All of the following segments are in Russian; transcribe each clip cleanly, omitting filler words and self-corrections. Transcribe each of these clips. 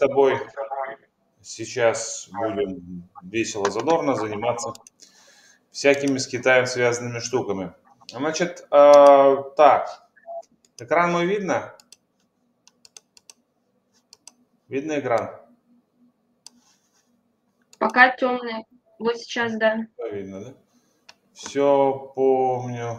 тобой сейчас будем весело, задорно заниматься всякими с Китаем связанными штуками. Значит, так, экран мой видно? Видно экран? Пока темный. Вот сейчас, да. Видно, да? Все помню.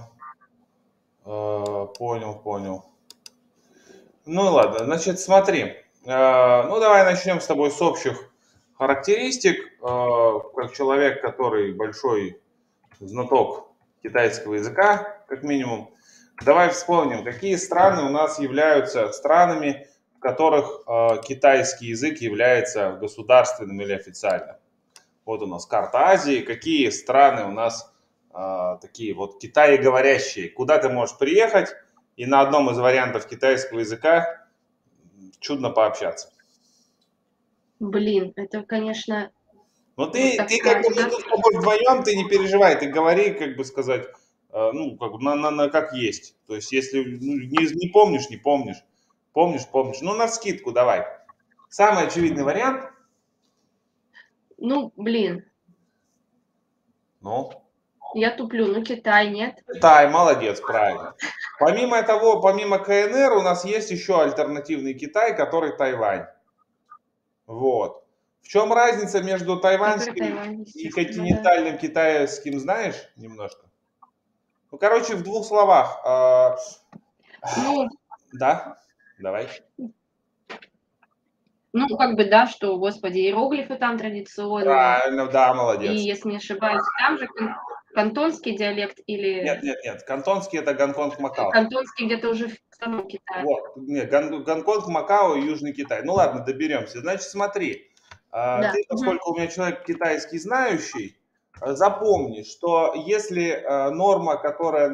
Понял. Ну и ладно, значит, смотри. Ну, давай начнем с тобой с общих характеристик. Как человек, который большой знаток китайского языка, как минимум. Давай вспомним, какие страны у нас являются странами, в которых китайский язык является государственным или официальным. Вот у нас карта Азии. Какие страны у нас такие вот китаеговорящие? Куда ты можешь приехать и на одном из вариантов китайского языка чудно пообщаться? Блин, это, конечно, Но вот ты так как бы сразу, мы да? тут с тобой вдвоем, ты не переживай, ты говори, как бы сказать, ну, как бы на как есть. То есть, если не помнишь, не помнишь. Помнишь, помнишь. Ну, навскидку давай. Самый очевидный вариант. Ну, блин, Ну, я туплю. Ну, Китай, нет? Китай, молодец, правильно. Помимо того, помимо КНР, у нас есть еще альтернативный Китай, который Тайвань. Вот. В чем разница между И про тайваньским Тайвань, и естественно, да. континентальным китайским, знаешь, немножко? Ну, короче, в двух словах. Ну, Да, давай. ну, как бы, да, что, господи, иероглифы там традиционные. Правильно, да, И, молодец. если не ошибаюсь, там же кантонский диалект или Нет. Кантонский это Гонконг-Макао. кантонский где-то уже в самом Китае. Вот, нет, Гонконг, Макао и Южный Китай. Ну ладно, доберемся. Значит, смотри, Да. ты, поскольку у меня человек китайский знающий, запомни, что если норма, которая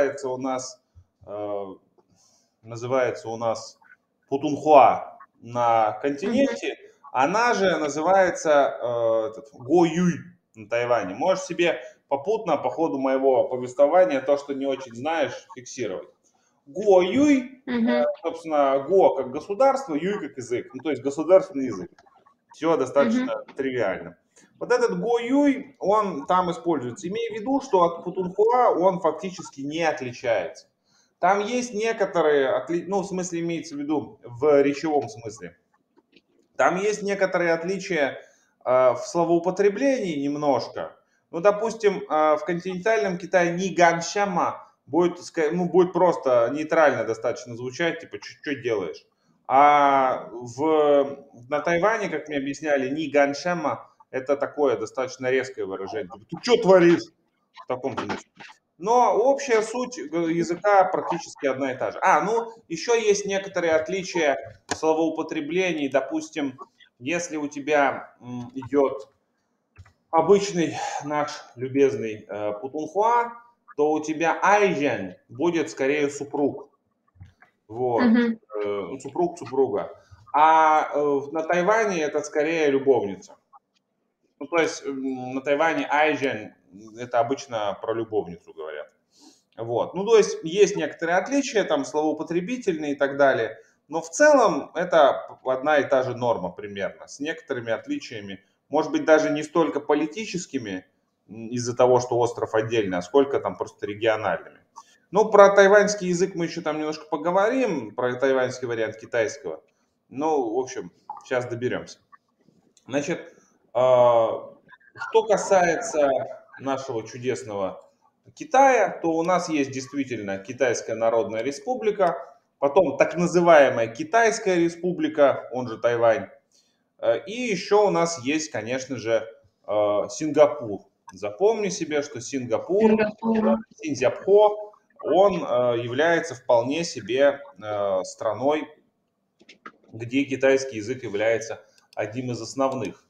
э, называется у нас Путунхуа на Мгм. континенте, она же называется Го Юй на Тайване. Можешь себе попутно по ходу моего повествования то, что не очень знаешь, фиксировать. Го Юй, Мгм. собственно, Го как государство, Юй как язык, ну то есть государственный язык. Все достаточно Мгм. тривиально. Вот этот Го Юй, он там используется. Имея в виду, что от Путунхуа он фактически не отличается. Там есть некоторые, ну в смысле имеется в виду в речевом смысле. Там есть некоторые отличия в словоупотреблении немножко. Ну, допустим, в континентальном Китае ни ганшама будет, ну, будет просто нейтрально достаточно звучать, типа, что делаешь. На Тайване, как мне объясняли, ни ганшама это такое достаточно резкое выражение. Типа, ты что творишь? В таком смысле. Но общая суть языка практически одна и та же. Ну, еще есть некоторые отличия в словоупотреблении. Допустим, если у тебя идет обычный наш любезный Путунхуа, то у тебя айжен будет скорее супруг. Вот. Мгм. Супруг, супруга. На Тайване это скорее любовница. Ну, то есть на Тайване айжен это обычно про любовницу говорят. Вот. Ну, то есть некоторые отличия, там, словоупотребительные и так далее, но в целом это одна и та же норма примерно, с некоторыми отличиями, может быть, даже не столько политическими, из-за того, что остров отдельный, а сколько там просто региональными. Ну, про тайваньский язык мы еще там немножко поговорим, про тайваньский вариант китайского. Ну, в общем, сейчас доберемся. Значит, что касается нашего чудесного Китая, то у нас есть действительно Китайская Народная Республика, потом так называемая Китайская Республика, он же Тайвань, и еще у нас есть, конечно же, Сингапур. Запомни себе, что Сингапур, Сингапур. Синьцзяпхо, он является вполне себе страной, где китайский язык является одним из основных.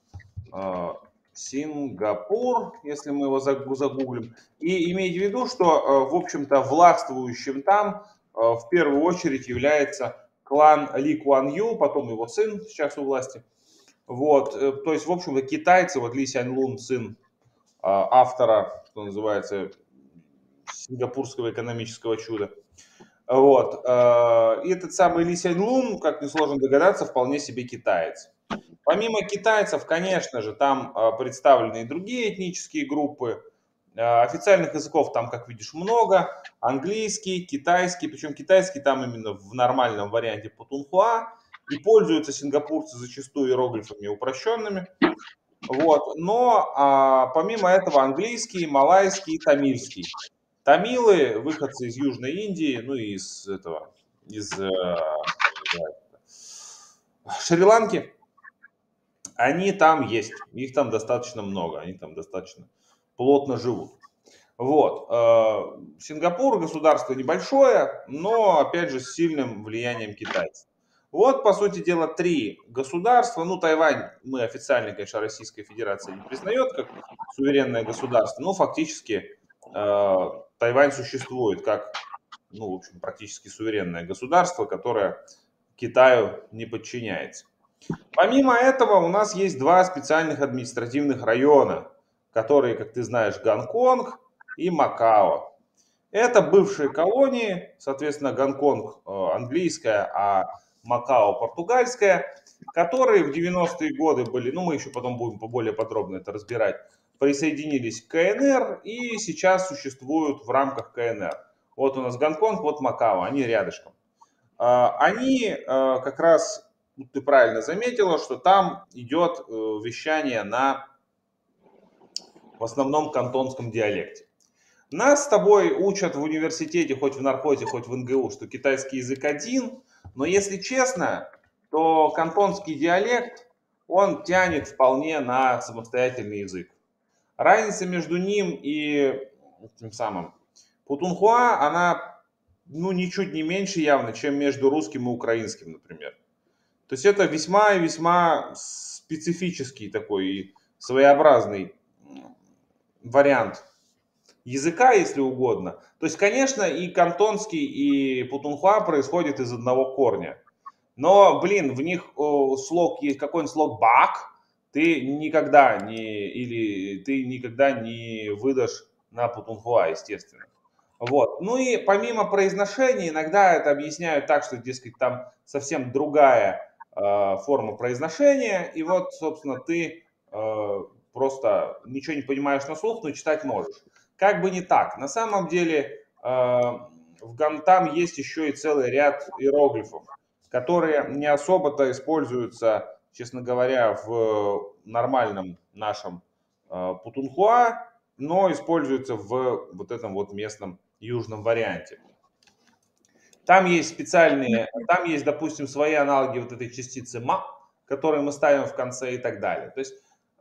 Сингапур, если мы его загуглим. И имейте в виду, что, в общем-то, властвующим там в первую очередь является клан Ли Куан Ю, потом его сын сейчас у власти. Вот, то есть, в общем-то, китайцы, вот Ли Сянь Лун, сын автора, что называется, сингапурского экономического чуда. Вот. И этот самый Ли Сянь Лун, как несложно догадаться, вполне себе китаец. Помимо китайцев, конечно же, там представлены и другие этнические группы. Официальных языков там, как видишь, много. Английский, китайский, причем китайский там именно в нормальном варианте путунхуа. И пользуются сингапурцы зачастую иероглифами упрощенными. Вот. Но помимо этого английский, малайский и тамильский. Тамилы, выходцы из Южной Индии, ну и из этого, из как называется, Шри-Ланки, они там есть, их там достаточно много, они там достаточно плотно живут. Вот. Сингапур государство небольшое, но, опять же, с сильным влиянием китайцев. Вот, по сути дела, три государства. Ну, Тайвань мы официально, конечно, Российская Федерация не признает как суверенное государство, но фактически Тайвань существует как, ну, в общем, практически суверенное государство, которое Китаю не подчиняется. Помимо этого у нас есть два специальных административных района, которые, как ты знаешь, Гонконг и Макао. Это бывшие колонии, соответственно, Гонконг английская, а Макао португальская, которые в 90-е годы были, ну мы еще потом будем более подробно это разбирать, присоединились к КНР и сейчас существуют в рамках КНР. Вот у нас Гонконг, вот Макао, они рядышком. Они как раз, ты правильно заметила, что там идет вещание на в основном кантонском диалекте. Нас с тобой учат в университете, хоть в нархозе, хоть в НГУ, что китайский язык один, но если честно, то кантонский диалект, он тянет вполне на самостоятельный язык. Разница между ним и тем самым путунхуа, она ну, ничуть не меньше явно, чем между русским и украинским, например. То есть это весьма и весьма специфический такой своеобразный вариант языка, если угодно. То есть, конечно, и кантонский, и путунхуа происходят из одного корня. Но, блин, в них слог есть, какой-нибудь слог бак, ты никогда не выдашь на путунхуа, естественно. Вот. Ну и помимо произношения, иногда это объясняют так, что, дескать, там совсем другая форма произношения, и вот, собственно, ты просто ничего не понимаешь на слух, но читать можешь. Как бы не так. На самом деле там есть еще и целый ряд иероглифов, которые не особо-то используются, честно говоря, в нормальном нашем путунхуа, но используются в вот этом вот местном южном варианте. Там есть там есть, допустим, свои аналоги вот этой частицы ма, которые мы ставим в конце и так далее. То есть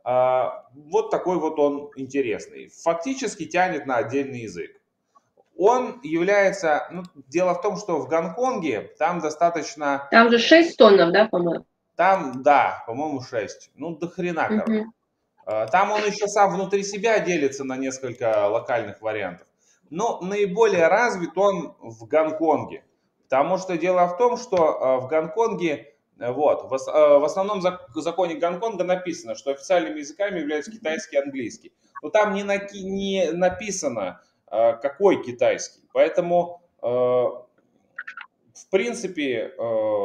вот такой вот он интересный. Фактически тянет на отдельный язык. Он является, ну, дело в том, что в Гонконге там достаточно... Там же 6 тонов, да, по-моему? Там, да, по-моему, 6. Ну, до хрена, короче. Там он еще сам внутри себя делится на несколько локальных вариантов. Но наиболее развит он в Гонконге. Потому что дело в том, что в Гонконге, вот, в основном законе Гонконга написано, что официальными языками являются китайский и английский. Но там не написано, какой китайский. Поэтому, в принципе,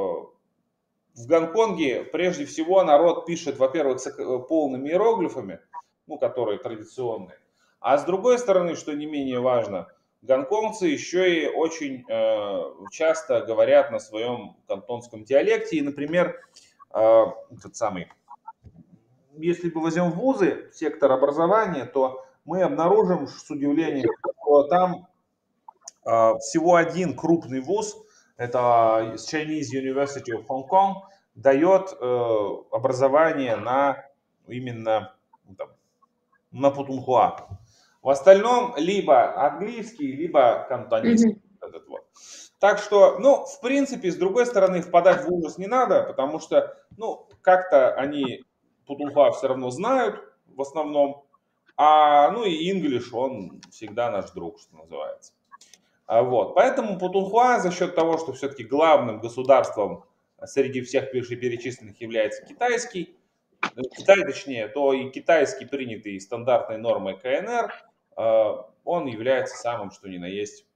в Гонконге прежде всего народ пишет, во-первых, полными иероглифами, ну, которые традиционные, а с другой стороны, что не менее важно, гонконгцы еще и очень часто говорят на своем кантонском диалекте. И, например, этот самый, если мы возьмем вузы, сектор образования, то мы обнаружим с удивлением, что там всего один крупный вуз, это Chinese University of Hong Kong, дает образование на именно там, на путунхуа. В остальном либо английский, либо кантонийский. Этот вот. Так что, ну, в принципе, с другой стороны, впадать в ужас не надо, потому что, ну, как-то они путунхуа все равно знают в основном, ну и English, он всегда наш друг, что называется. Вот. Поэтому Путунхуа за счет того, что все-таки главным государством среди всех перечисленных является китайский, Китай точнее, то и китайский, принятый стандартной нормой КНР, он является самым, что ни на есть,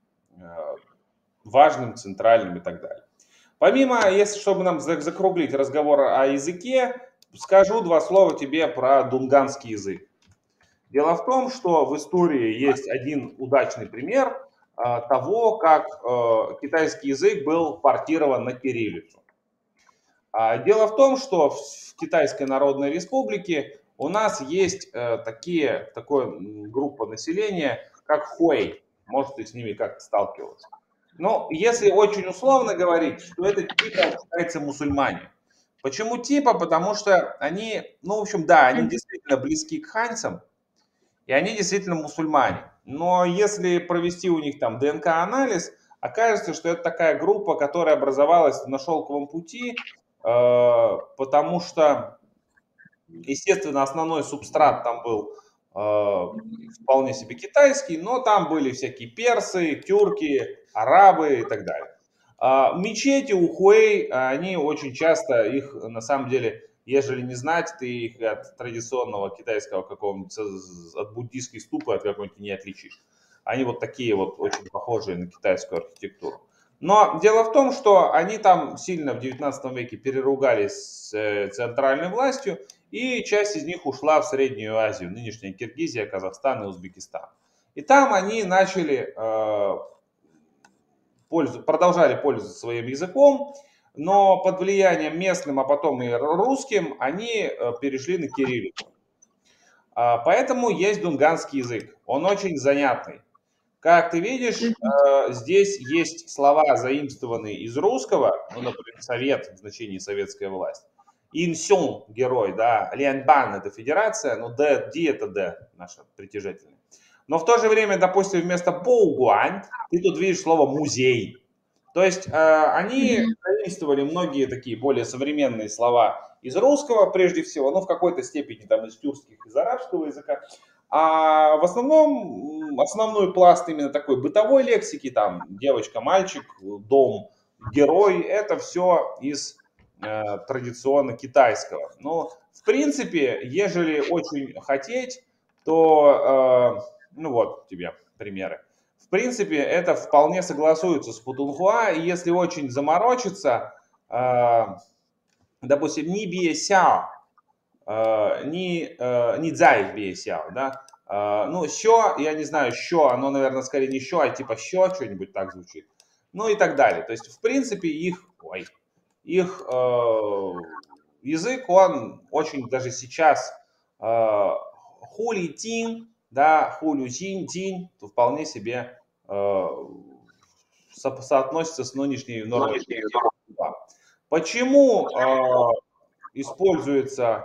важным, центральным и так далее. Помимо, если чтобы нам закруглить разговор о языке, скажу два слова тебе про дунганский язык. Дело в том, что в истории есть один удачный пример того, как китайский язык был портирован на кириллицу. Дело в том, что в Китайской Народной Республике у нас есть такая группа населения, как хуэй. Может, ты с ними как-то сталкивался. Но если очень условно говорить, что это типа китайцы-мусульмане. Почему типа? Потому что они, ну, в общем, да, они действительно близки к ханьцам, и они действительно мусульмане. Но если провести у них там ДНК-анализ, окажется, что это такая группа, которая образовалась на шелковом пути, потому что, естественно, основной субстрат там был вполне себе китайский, но там были всякие персы, тюрки, арабы и так далее. Мечети у хуэй, они очень часто, их на самом деле, ежели не знать, ты их от традиционного китайского какого-нибудь, от буддийской ступы, от какой-нибудь не отличишь. Они вот такие вот очень похожие на китайскую архитектуру. Но дело в том, что они там сильно в 19 веке переругались с центральной властью, и часть из них ушла в Среднюю Азию, нынешняя Киргизия, Казахстан и Узбекистан. И там они начали продолжали пользоваться своим языком, но под влиянием местным, а потом и русским, они перешли на кириллицу. Поэтому есть дунганский язык. Он очень занятный. Как ты видишь, здесь есть слова, заимствованные из русского, ну, например, совет в значении советская власть. Инсюн – герой, да, Лианбан – это федерация, но Ди – это Д, наша притяжательная. Но в то же время, допустим, вместо Боугуань ты тут видишь слово музей. То есть они заимствовали многие такие более современные слова из русского, прежде всего, ну, в какой-то степени там из тюркских, из арабского языка. А в основном, основной пласт именно такой бытовой лексики, там, девочка, мальчик, дом, герой, это все из традиционно китайского. Но, в принципе, ежели очень хотеть, то, ну вот тебе примеры. В принципе, это вполне согласуется с путунхуа, и если очень заморочиться, допустим, ни бие-сяо, ни дзай бие-сяо, да, ну, що, я не знаю, що, оно, наверное, скорее не що, а типа що, что-нибудь так звучит, ну и так далее. То есть, в принципе, их язык, он очень даже сейчас хули тин, да, хулю тин, то вполне себе соотносится с нынешней нормой. Почему используется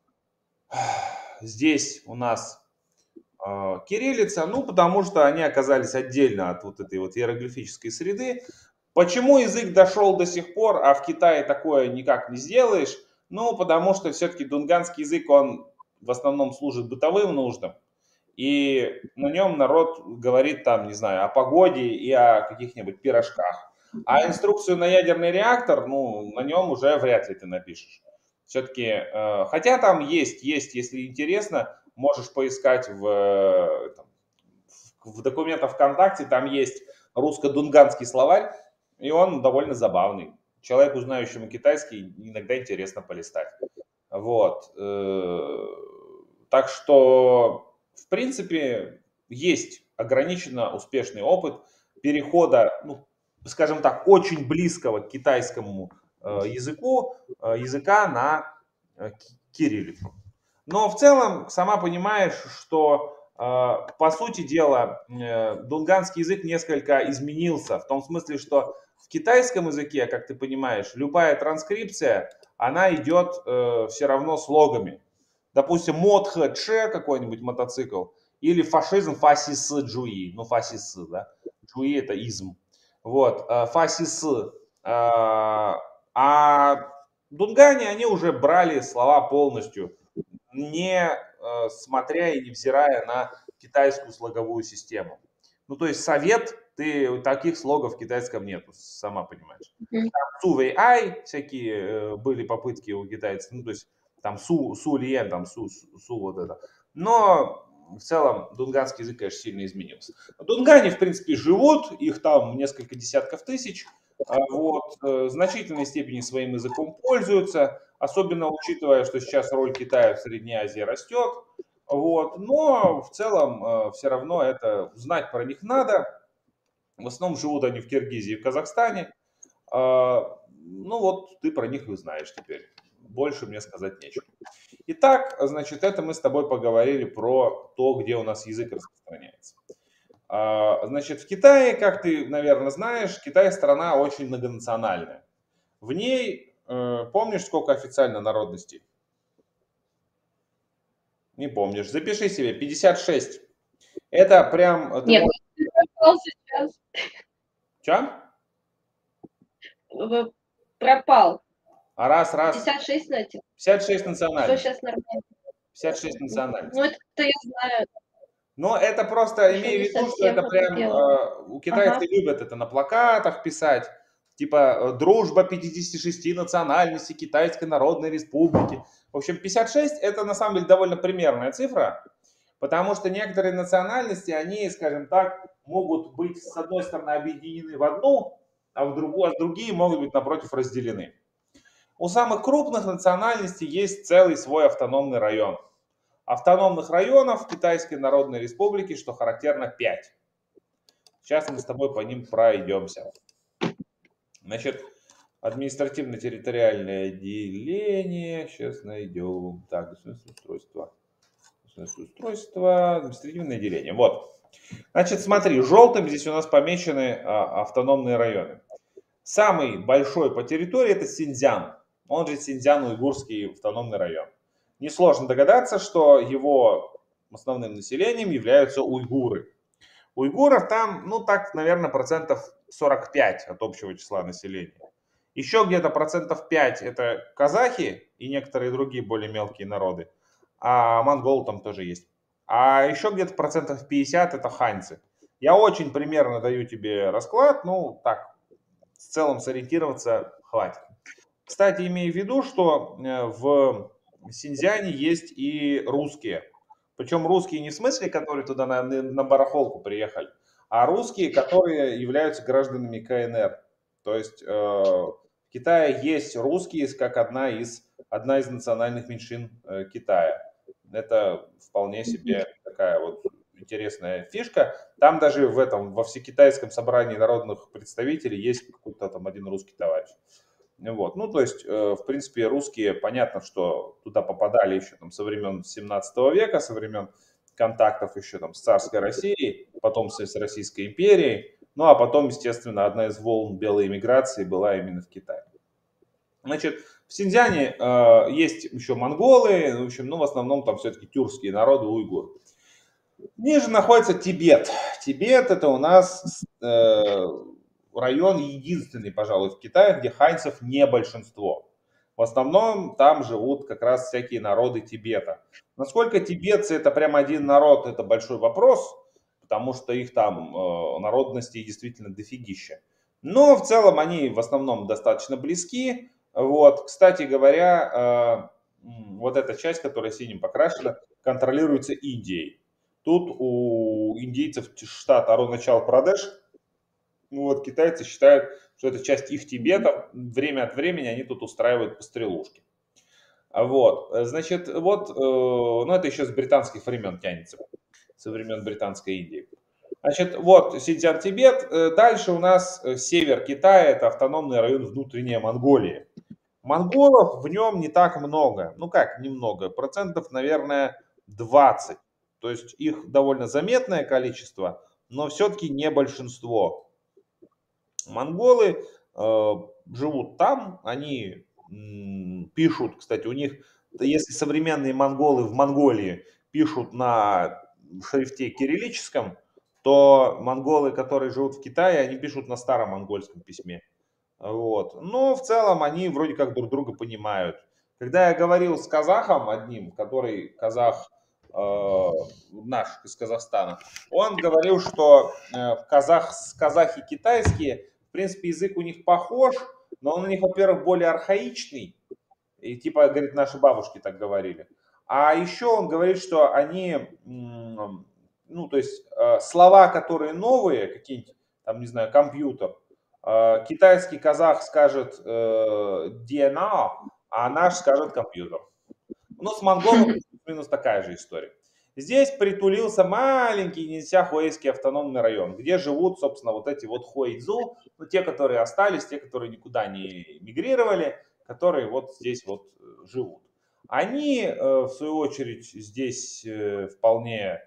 здесь у нас кириллица? Ну, потому что они оказались отдельно от вот этой вот иероглифической среды. Почему язык дошел до сих пор, а в Китае такое никак не сделаешь? Ну, потому что все-таки дунганский язык, он в основном служит бытовым нуждам. И на нем народ говорит там, не знаю, о погоде и о каких-нибудь пирожках. А инструкцию на ядерный реактор, ну, на нем уже вряд ли ты напишешь. Все-таки, хотя там есть, если интересно, можешь поискать в документах ВКонтакте, там есть русско-дунганский словарь, и он довольно забавный. Человеку, знающему китайский, иногда интересно полистать. Вот. Так что, в принципе, есть ограниченно успешный опыт перехода, ну, скажем так, очень близкого к китайскому языка на кириллицу. Но в целом, сама понимаешь, что по сути дела дунганский язык несколько изменился, в том смысле, что в китайском языке, как ты понимаешь, любая транскрипция, она идет все равно слогами. Допустим, модха че какой-нибудь мотоцикл, или фашизм фасисы джуи, ну фасисы, да, джуи это изм. Вот, фасисы. А дунгане, они уже брали слова полностью, не смотря и не взирая на китайскую слоговую систему. Ну, то есть совет, таких слогов в китайском нету, сама понимаешь. Су вэй ай, всякие были попытки у китайцев, ну, то есть там су лиен, там су вот это. Но в целом дунганский язык, конечно, сильно изменился. Дунгане, в принципе, живут, их там несколько десятков тысяч, Вот, в значительной степени своим языком пользуются, особенно учитывая, что сейчас роль Китая в Средней Азии растет. Вот, но в целом все равно это знать про них надо. В основном живут они в Киргизии и в Казахстане. Ну вот ты про них и знаешь теперь. Больше мне сказать нечего. Итак, значит, это мы с тобой поговорили про то, где у нас язык распространяется. Значит, в Китае, как ты, наверное, знаешь, Китай страна очень многонациональная. В ней, помнишь, сколько официально народностей? Не помнишь. Запиши себе, 56. Это прям, ты Нет, можешь... ну, пропал сейчас. Че? Пропал. Раз. 56, знаете. 56 Что национальностей. сейчас нормально? 56 Ну, национальностей. это я знаю. Но это просто, Еще имею не в виду, что совсем это прям, подоспела. у Ага. китайцы любят это на плакатах писать, типа «Дружба 56 национальностей Китайской Народной Республики». В общем, 56 это на самом деле довольно примерная цифра, потому что некоторые национальности, они, скажем так, могут быть с одной стороны объединены в одну, а в другую, а другие могут быть напротив разделены. У самых крупных национальностей есть целый свой автономный район. Автономных районов в Китайской Народной Республике, что характерно, 5. Сейчас мы с тобой по ним пройдемся. Значит, административно-территориальное деление. Сейчас найдем. Так, государственное устройство. Государственное устройство, административное деление. Вот. Значит, смотри, желтым здесь у нас помечены автономные районы. Самый большой по территории это Синьцзян. Он же Синьцзян-Уйгурский автономный район. Несложно догадаться, что его основным населением являются уйгуры. Уйгуров там, ну так, наверное, процентов 45 от общего числа населения. Еще где-то процентов 5 это казахи и некоторые другие более мелкие народы. А монголы там тоже есть. А еще где-то процентов 50 это ханьцы. Я очень примерно даю тебе расклад, ну так, в целом сориентироваться хватит. Кстати, имея в виду, что в Синьцзяне есть и русские. Причем русские не в смысле, которые туда на барахолку приехали, а русские, которые являются гражданами КНР. То есть в Китае есть русские как одна из национальных меньшин Китая. Это вполне себе такая вот интересная фишка. Там даже во всекитайском собрании народных представителей есть какой-то там один русский товарищ. Вот. Ну, то есть, в принципе, русские, понятно, что туда попадали еще там со времен 17 века, со времен контактов еще там с царской Россией, потом с Российской империей, ну, а потом, естественно, одна из волн белой эмиграции была именно в Китае. Значит, в Синьцзяне есть еще монголы, в общем, ну, в основном там все-таки тюркские народы, уйгуры. Ниже находится Тибет. Тибет это у нас район единственный, пожалуй, в Китае, где ханьцев не большинство. В основном там живут как раз всякие народы Тибета. Насколько тибетцы это прям один народ, это большой вопрос, потому что их там народностей действительно дофигища. Но в целом они в основном достаточно близки. Вот, кстати говоря, вот эта часть, которая синим покрашена, контролируется Индией. Тут у индейцев штат Аруначал-Прадеш, ну вот китайцы считают, что это часть их Тибета. Время от времени они тут устраивают пострелушки. Вот, значит, вот, ну это еще с британских времен тянется, со времен Британской Индии. Значит, вот Синьцзян-Тибет. Дальше у нас север Китая, это автономный район внутренняя Монголия. Монголов в нем не так много. Ну как немного, процентов, наверное, 20. То есть их довольно заметное количество, но все-таки не большинство. Монголы живут там, они пишут, кстати, у них, если современные монголы в Монголии пишут на шрифте кириллическом, то монголы, которые живут в Китае, они пишут на старом монгольском письме. Вот. Но в целом они вроде как друг друга понимают. Когда я говорил с казахом одним, который казах наш из Казахстана, он говорил, что казахи китайские, в принципе, язык у них похож, но он у них, во-первых, более архаичный, и типа, говорит, наши бабушки так говорили. А еще он говорит, что они, ну, то есть слова, которые новые, какие-нибудь, там, не знаю, компьютер, Китайский казах скажет DNA, а наш скажет компьютер. Но с монголами плюс-минус такая же история. Здесь притулился маленький Нинсяхуэйский автономный район, где живут, собственно, вот эти вот хуэйцзу, ну, те, которые остались, те, которые никуда не мигрировали, которые вот здесь вот живут. Они, в свою очередь, здесь вполне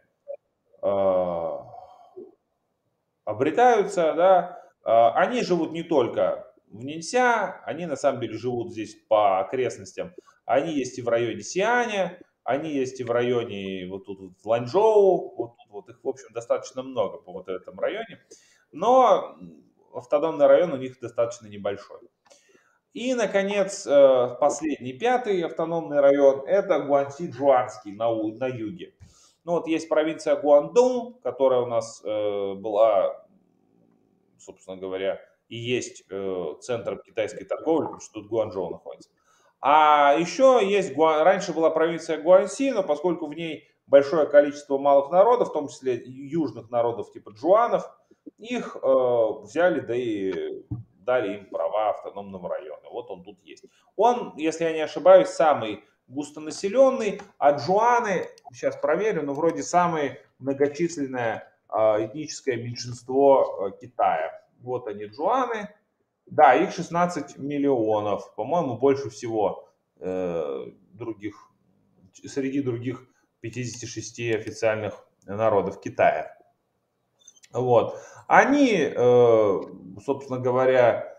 обретаются, да. Они живут не только в Нинся, они на самом деле живут здесь по окрестностям. Они есть и в районе Сианя, они есть и в районе вот тут вот в Ланчжоу, вот, вот их, в общем, достаточно много по вот этом районе. Но автономный район у них достаточно небольшой. И, наконец, последний, пятый автономный район, это Гуанси-Джуанский на юге. Ну вот есть провинция Гуандун, которая у нас была, собственно говоря, и есть центр китайской торговли, потому что тут Гуанчжоу находится. А еще есть, раньше была провинция Гуанси, но поскольку в ней большое количество малых народов, в том числе южных народов типа джуанов, их взяли, да и дали им права автономного района. Вот он тут есть. Он, если я не ошибаюсь, самый густонаселенный, а джуаны, сейчас проверю, но вроде самое многочисленное этническое меньшинство Китая. Вот они, джуаны. Да, их 16 миллионов, по-моему, больше всего других, среди других 56 официальных народов Китая. Вот. Они, собственно говоря,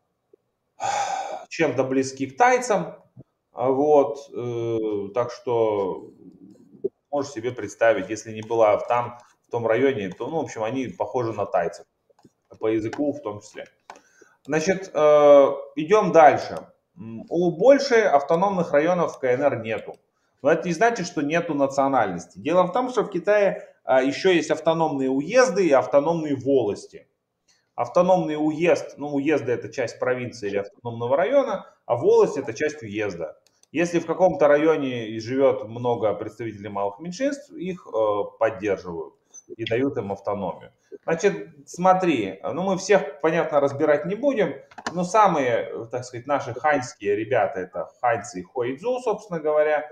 чем-то близки к тайцам. Вот. Так что можешь себе представить, если не была там, в том районе, то, ну, в общем, они похожи на тайцев. По языку в том числе. Значит, идем дальше. Больше автономных районов в КНР нету. Но это не значит, что нету национальности. Дело в том, что в Китае еще есть автономные уезды и автономные волости. Автономный уезд, ну уезды это часть провинции или автономного района, а волость это часть уезда. Если в каком-то районе живет много представителей малых меньшинств, их поддерживают и дают им автономию. Значит, смотри, ну мы всех, понятно, разбирать не будем, но самые, так сказать, наши ханьские ребята, это ханьцы и хуэйцзу, собственно говоря,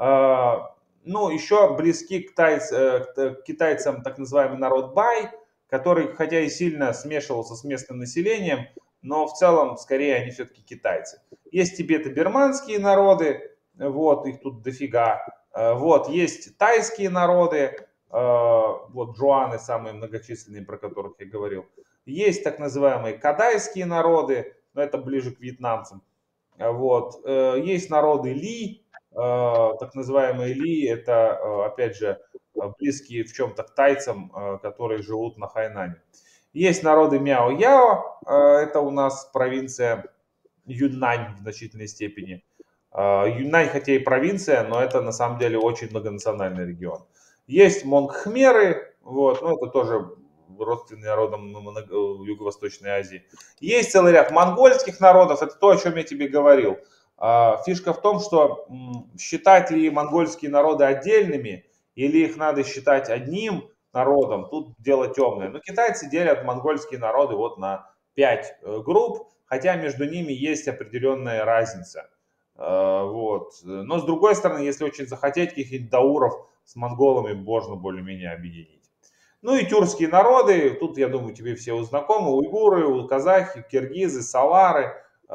ну еще близки к китайцам так называемый народ Бай, который, хотя и сильно смешивался с местным населением, но в целом, скорее, они все-таки китайцы. Есть тибето-бирманские народы, вот, их тут дофига. Вот, есть тайские народы, вот, джуаны самые многочисленные, про которых я говорил. Есть так называемые кадайские народы, но это ближе к вьетнамцам. Вот, есть народы Ли, так называемые Ли, это, опять же, близкие в чем-то к тайцам, которые живут на Хайнане. Есть народы Мяо-Яо, это у нас провинция Юньнань в значительной степени. Юньнань хотя и провинция, но это на самом деле очень многонациональный регион. Есть монгхмеры, вот, ну это тоже родственные народам Юго-Восточной Азии. Есть целый ряд монгольских народов, это то, о чем я тебе говорил. Фишка в том, что считать ли монгольские народы отдельными, или их надо считать одним народом, тут дело темное. Но китайцы делят монгольские народы вот на 5 групп, хотя между ними есть определенная разница. Вот. Но с другой стороны, если очень захотеть, каких-нибудь дауров с монголами можно более-менее объединить. Ну и тюркские народы, тут, я думаю, тебе все знакомы, уйгуры, казахи, киргизы, салары,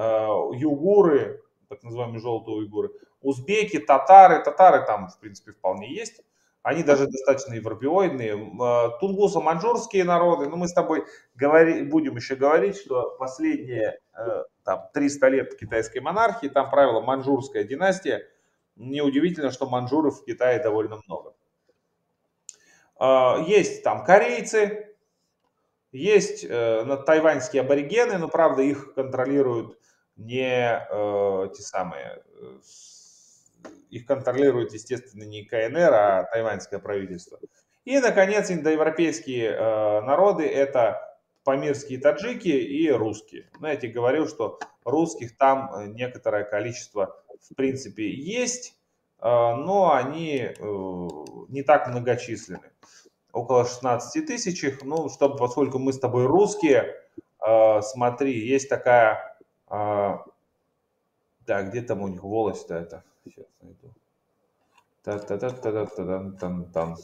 югуры, так называемые желтые уйгуры, узбеки, татары там, в принципе, вполне есть. Они даже достаточно европеоидные. Тунгусо-маньчжурские народы, ну мы с тобой будем еще говорить, что последние там, 300 лет китайской монархии, там правила маньчжурская династия. Неудивительно, что маньчжуров в Китае довольно много. Есть там корейцы, есть тайваньские аборигены, но правда их контролируют не те самые, их контролирует, естественно, не КНР, а тайваньское правительство. И, наконец, индоевропейские народы – это памирские таджики и русские. Знаете, говорил, что русских там некоторое количество, в принципе, есть, но они не так многочисленны. Около 16 тысяч их, ну, чтобы, поскольку мы с тобой русские, Смотри, есть такая... Так, где там у них волость-то это? Сейчас найду. Та-та-та-та-та-та-та-та-та.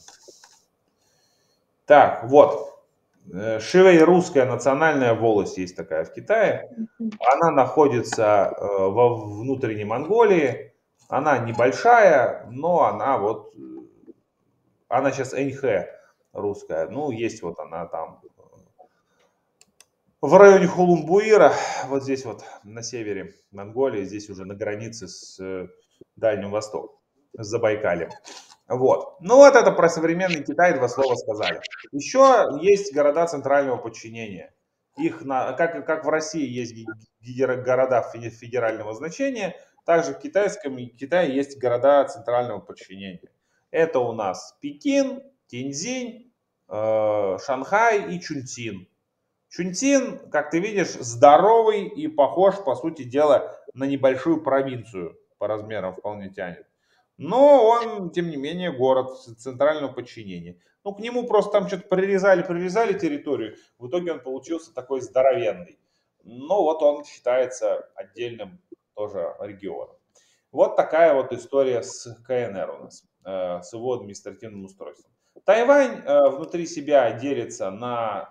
Так, вот. Шивей-русская национальная волость есть такая в Китае. Она находится во внутренней Монголии. Она небольшая, но она вот... Она сейчас эньхэ русская. Ну, есть вот она там в районе Хулун-Буира, вот здесь вот на севере Монголии, здесь уже на границе с Дальним Востоком, с Забайкальем. Вот. Ну вот это про современный Китай, два слова сказали. Еще есть города центрального подчинения. Как в России есть города федерального значения, также в Китае есть города центрального подчинения. Это у нас Пекин, Тиньцзинь, Шанхай и Чунцин. Чунцин, как ты видишь, здоровый и похож, по сути дела, на небольшую провинцию по размерам вполне тянет. Но он, тем не менее, город центрального подчинения. Ну, к нему просто там что-то прирезали территорию. В итоге он получился такой здоровенный. Но вот он считается отдельным тоже регионом. Вот такая вот история с КНР у нас, с его административным устройством. Тайвань внутри себя делится на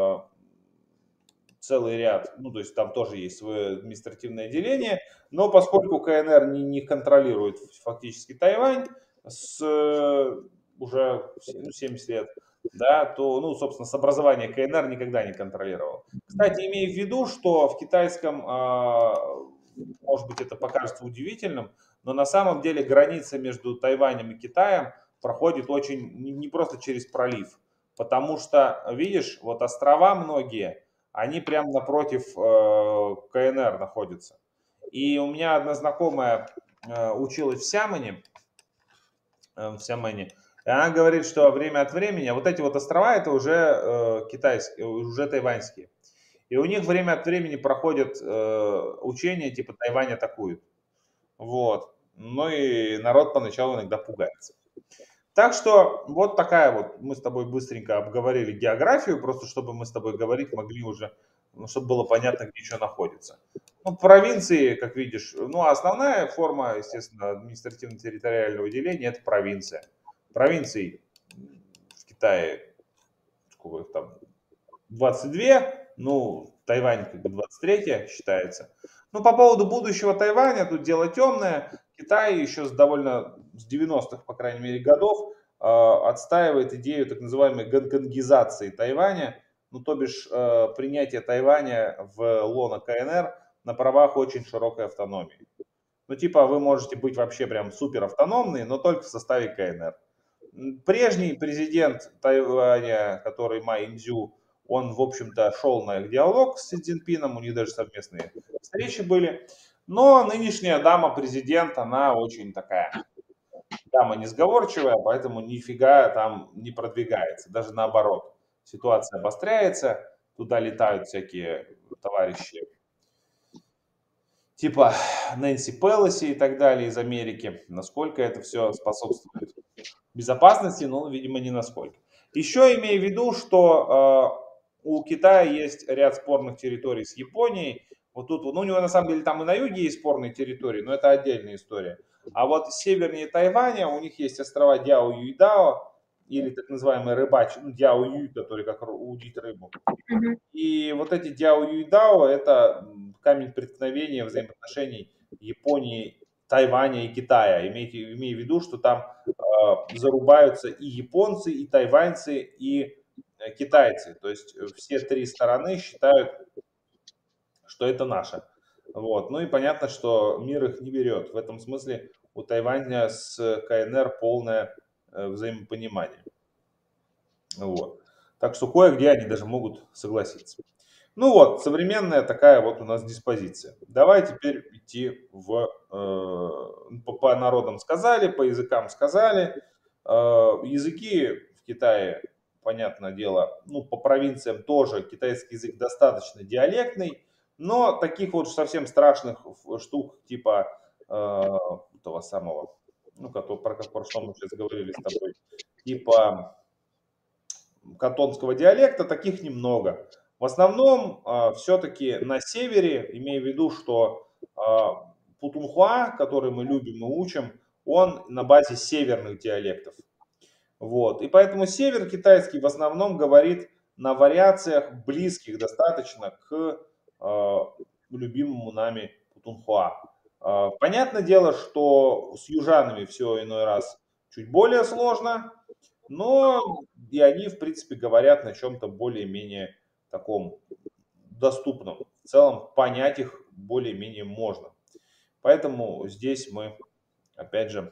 целый ряд, ну, то есть там тоже есть свое административное деление, но поскольку КНР не контролирует фактически Тайвань уже 70 лет, да, то, ну, собственно, с образования КНР никогда не контролировал. Кстати, имея в виду, что в китайском, может быть, это покажется удивительным, но на самом деле граница между Тайванем и Китаем проходит очень не просто через пролив, потому что, видишь, вот острова многие, они прямо напротив КНР находятся. И у меня одна знакомая училась в Сямэне, и она говорит, что время от времени, вот эти вот острова, это уже китайские, уже тайваньские. И у них время от времени проходят учения, типа Тайвань атакует. Вот. Ну и народ поначалу иногда пугается. Так что вот такая вот, мы с тобой быстренько обговорили географию, просто чтобы мы с тобой говорить могли уже, ну, чтобы было понятно, где что находится. Ну, провинции, как видишь, ну, основная форма, естественно, административно-территориального деления – это провинция. Провинций в Китае, сколько их там, 22, ну, Тайвань как бы 23 считается. Ну, по поводу будущего Тайваня, тут дело темное. Китай еще с 90-х, по крайней мере, годов отстаивает идею так называемой гонконгизации Тайваня, ну, то бишь принятие Тайваня в лоно КНР на правах очень широкой автономии. Ну, типа, вы можете быть вообще прям супер автономные, но только в составе КНР. Прежний президент Тайваня, который Ма Инцзю, он, в общем-то, шел на диалог с Си Цзиньпином, у них даже совместные встречи были. Но нынешняя дама президент, она очень такая дама несговорчивая, поэтому нифига там не продвигается. Даже наоборот, ситуация обостряется, туда летают всякие товарищи типа Нэнси Пелоси и так далее из Америки. Насколько это все способствует безопасности, ну, видимо, не насколько. Еще имея в виду, что у Китая есть ряд спорных территорий с Японией. Вот тут, ну, у него на самом деле там и на юге есть спорные территории, но это отдельная история. А вот севернее Тайваня у них есть острова Дяо Юйдао, или так называемый рыбачий, ну, Дяо Юй, который как удить рыбу. И вот эти Дяо Юйдао – это камень преткновения взаимоотношений Японии, Тайваня и Китая. Имея в виду, что там зарубаются и японцы, и тайваньцы, и китайцы. То есть все три стороны считают, что это наше. Вот. Ну и понятно, что мир их не берет. В этом смысле у Тайваня с КНР полное взаимопонимание. Вот. Так что кое-где они даже могут согласиться. Ну вот, современная такая вот у нас диспозиция. Давай теперь идти по народам сказали, по языкам сказали. Языки в Китае, понятное дело, ну по провинциям тоже китайский язык достаточно диалектный, но таких вот совсем страшных штук типа того самого, ну про что мы сейчас говорили с тобой, типа кантонского диалекта, таких немного. В основном все-таки на севере, имея в виду, что Путунхуа, который мы любим и учим, он на базе северных диалектов. Вот. И поэтому север китайский в основном говорит на вариациях, близких достаточно к любимому нами Путунхуа. Понятное дело, что с южанами все иной раз чуть более сложно, но и они, в принципе, говорят на чем-то более-менее таком доступном. В целом понять их более-менее можно. Поэтому здесь мы, опять же,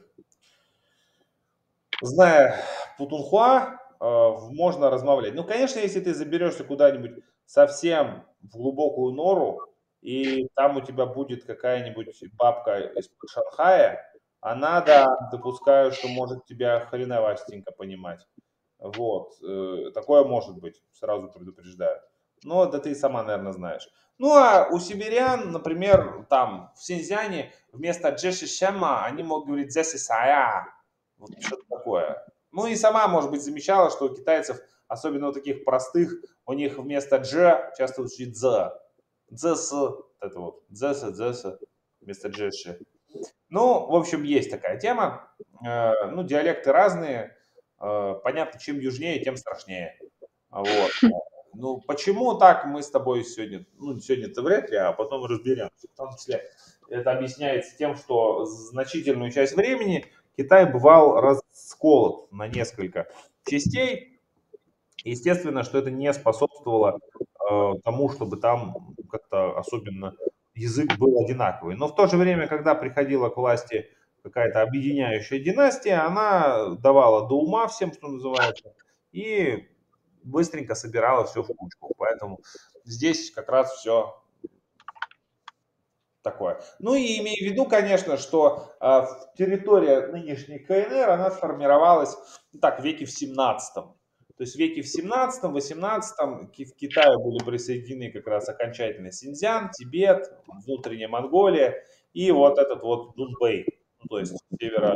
зная Путунхуа, можно размовлять. Ну, конечно, если ты заберешься куда-нибудь совсем в глубокую нору, и там у тебя будет какая-нибудь бабка из Шанхая, она, да, допускаю, что может тебя хреновастенько понимать. Вот, такое может быть, сразу предупреждаю. Но да ты и сама, наверное, знаешь. Ну, а у северян, например, там в Синьцзяне вместо джеши шема они могут говорить дзеси сая. Вот что-то такое. Ну и сама, может быть, замечала, что у китайцев, особенно у таких простых, у них вместо дж часто звучит дз. Дзс, это вот, дзс, вместо джеши. Ну, в общем, есть такая тема. Ну, диалекты разные. Понятно, чем южнее, тем страшнее. Вот. Ну, почему так мы с тобой сегодня, ну, сегодня-то вряд ли, а потом разберемся. В том числе это объясняется тем, что значительную часть времени Китай бывал расколот на несколько частей. Естественно, что это не способствовало тому, чтобы там как-то особенно язык был одинаковый. Но в то же время, когда приходила к власти какая-то объединяющая династия, она давала до ума всем, что называется, и быстренько собирала все в кучку. Поэтому здесь как раз все такое. Ну и имея в виду, конечно, что территория нынешней КНР, она сформировалась ну, так, в веке в 17. То есть в веке в 17-18 к Китаю были присоединены как раз окончательно Синьцзян, Тибет, внутренняя Монголия и вот этот вот Дунбэй, ну, то есть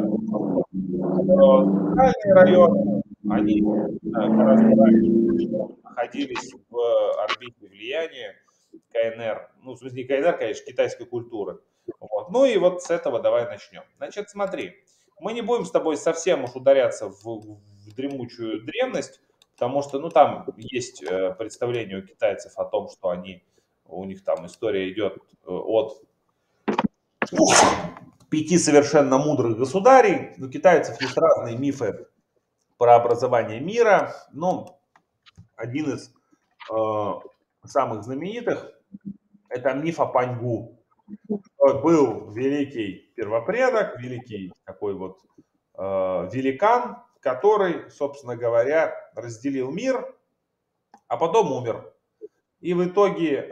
центральные районы, они гораздо раньше находились в орбите влияния КНР, ну, в смысле не КНР, конечно, китайской культуры. Вот. Ну и вот с этого давай начнем. Значит, смотри, мы не будем с тобой совсем уж ударяться в дремучую древность, потому что, ну, там есть представление у китайцев о том, что у них там история идет от 5 совершенно мудрых государей. У китайцев есть разные мифы про образование мира. Но один из самых знаменитых это миф о Паньгу. Был великий первопредок, великий такой вот великан, который, собственно говоря, разделил мир, а потом умер. И в итоге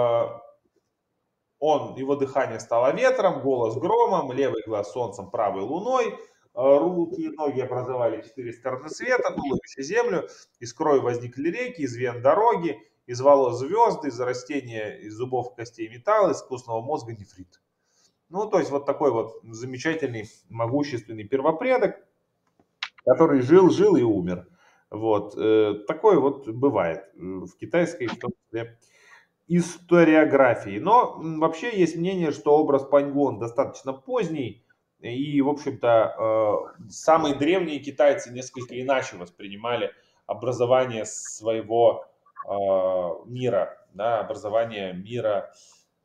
его дыхание стало ветром, голос громом, левый глаз солнцем, правый луной, руки и ноги образовали 4 стороны света, туловище землю, из крови возникли реки, из вен дороги, из волос звезды, из растения, из зубов костей металл, из костного мозга нефрит. Ну, то есть вот такой вот замечательный, могущественный первопредок, который жил и умер. Вот. Такое вот бывает в китайской, в том числе, историографии. Но вообще есть мнение, что образ Паньгон достаточно поздний, и, в общем-то, самые древние китайцы несколько иначе воспринимали образование своего мира, да, образование мира.